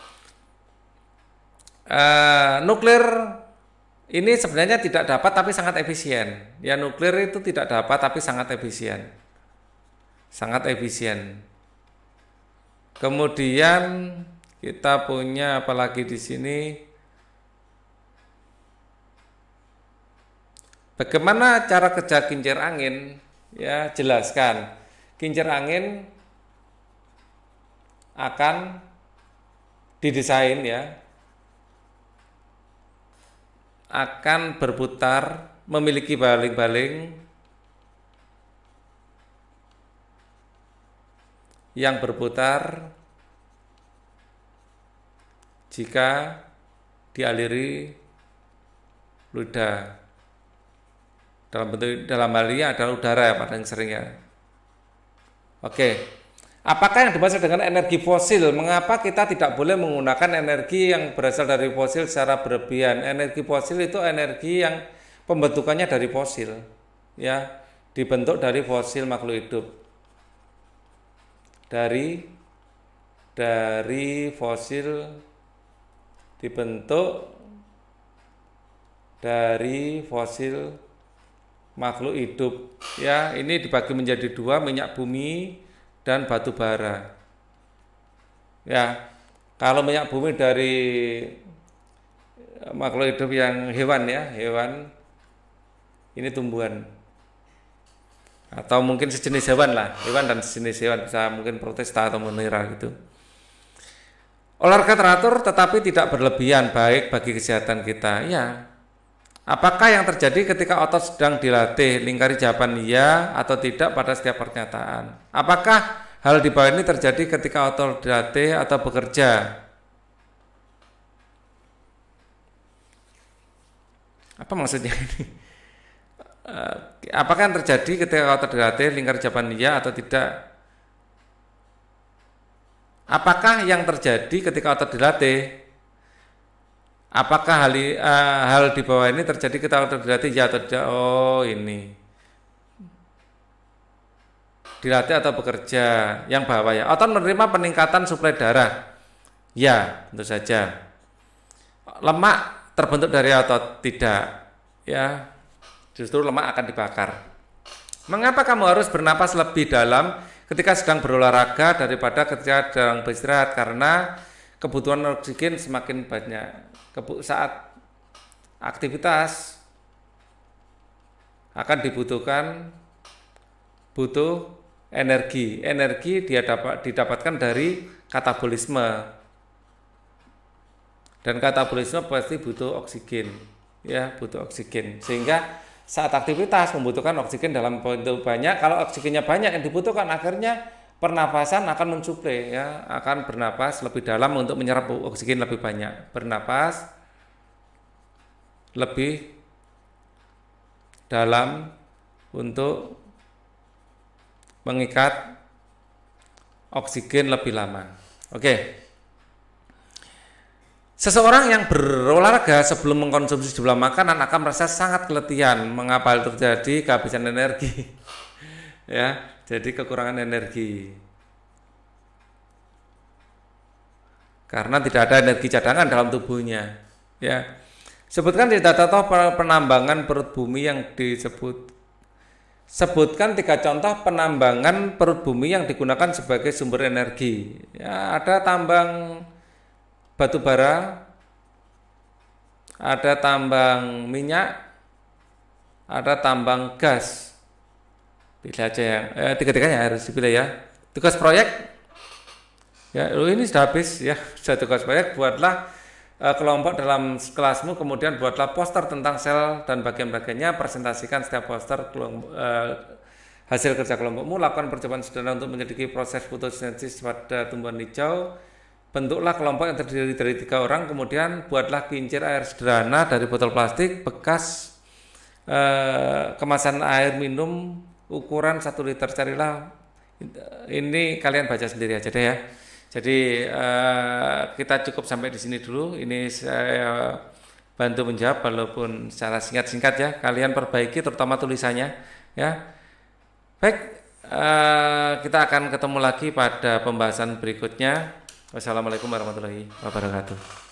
Uh, nuklir ini sebenarnya tidak dapat tapi sangat efisien ya, nuklir itu tidak dapat tapi sangat efisien, sangat efisien. Kemudian kita punya apalagi di sini? Bagaimana cara kerja kincir angin? Ya, jelaskan. Kincir angin akan didesain ya akan berputar, memiliki baling-baling yang berputar jika dialiri fluida. Dalam bentuk dalam hal ini adalah udara ya paling sering ya. Oke. Apakah yang dimaksud dengan energi fosil? Mengapa kita tidak boleh menggunakan energi yang berasal dari fosil secara berlebihan? Energi fosil itu energi yang pembentukannya dari fosil, ya, dibentuk dari fosil makhluk hidup, dari dari fosil dibentuk dari fosil makhluk hidup, ya. Ini dibagi menjadi dua, minyak bumi dan batu bara. Ya, kalau minyak bumi dari makhluk hidup yang hewan ya, hewan ini tumbuhan atau mungkin sejenis hewan lah, hewan dan sejenis hewan, bisa mungkin protista atau monera gitu. Olahraga teratur tetapi tidak berlebihan, baik bagi kesehatan kita. Ya. Apakah yang terjadi ketika otot sedang dilatih? Lingkari jawaban iya atau tidak pada setiap pernyataan. Apakah hal di bawah ini terjadi ketika otot dilatih atau bekerja? Apa maksudnya ini? Apakah yang terjadi ketika otot dilatih? Lingkari jawaban iya atau tidak? Apakah yang terjadi ketika otot dilatih? Apakah hal, uh, hal di bawah ini terjadi ketika otot dilatih ya atau tidak? Oh, ini dilatih atau bekerja. Yang bawah ya. Otot menerima peningkatan suplai darah. Ya, tentu saja. Lemak terbentuk dari otot? Tidak. Ya, justru lemak akan dibakar. Mengapa kamu harus bernapas lebih dalam ketika sedang berolahraga daripada ketika sedang beristirahat? Karena kebutuhan oksigen semakin banyak. Saat aktivitas akan dibutuhkan butuh energi. Energi dia dapat didapatkan dari katabolisme. Dan katabolisme pasti butuh oksigen, ya, butuh oksigen. Sehingga saat aktivitas membutuhkan oksigen dalam bentuk banyak. Kalau oksigennya banyak yang dibutuhkan, akhirnya pernapasan akan mensuplai, ya, akan bernapas lebih dalam untuk menyerap oksigen lebih banyak. Bernapas lebih dalam untuk mengikat oksigen lebih lama. Oke. Seseorang yang berolahraga sebelum mengkonsumsi sejumlah makanan akan merasa sangat keletihan. Mengapa hal terjadi? Kehabisan energi. Ya. Jadi kekurangan energi karena tidak ada energi cadangan dalam tubuhnya. Ya, sebutkan di data penambangan perut bumi yang disebut. Sebutkan tiga contoh penambangan perut bumi yang digunakan sebagai sumber energi. Ya, ada tambang batu bara, ada tambang minyak, ada tambang gas. Pilih aja yang eh, tiga-tiganya harus dipilih ya. Tugas proyek, ya, lu ini sudah habis ya, sudah tugas proyek. Buatlah eh, kelompok dalam kelasmu, kemudian buatlah poster tentang sel dan bagian-bagiannya. Presentasikan setiap poster kelompok, eh, hasil kerja kelompokmu. Lakukan percobaan sederhana untuk menyelidiki proses fotosintesis pada tumbuhan hijau. Bentuklah kelompok yang terdiri dari tiga orang. Kemudian buatlah kincir air sederhana dari botol plastik bekas, eh, kemasan air minum ukuran satu liter. Carilah, ini kalian baca sendiri aja deh ya. Jadi uh, kita cukup sampai di sini dulu. Ini saya bantu menjawab walaupun secara singkat-singkat ya. Kalian perbaiki terutama tulisannya ya. Baik, uh, kita akan ketemu lagi pada pembahasan berikutnya. Wassalamualaikum warahmatullahi wabarakatuh.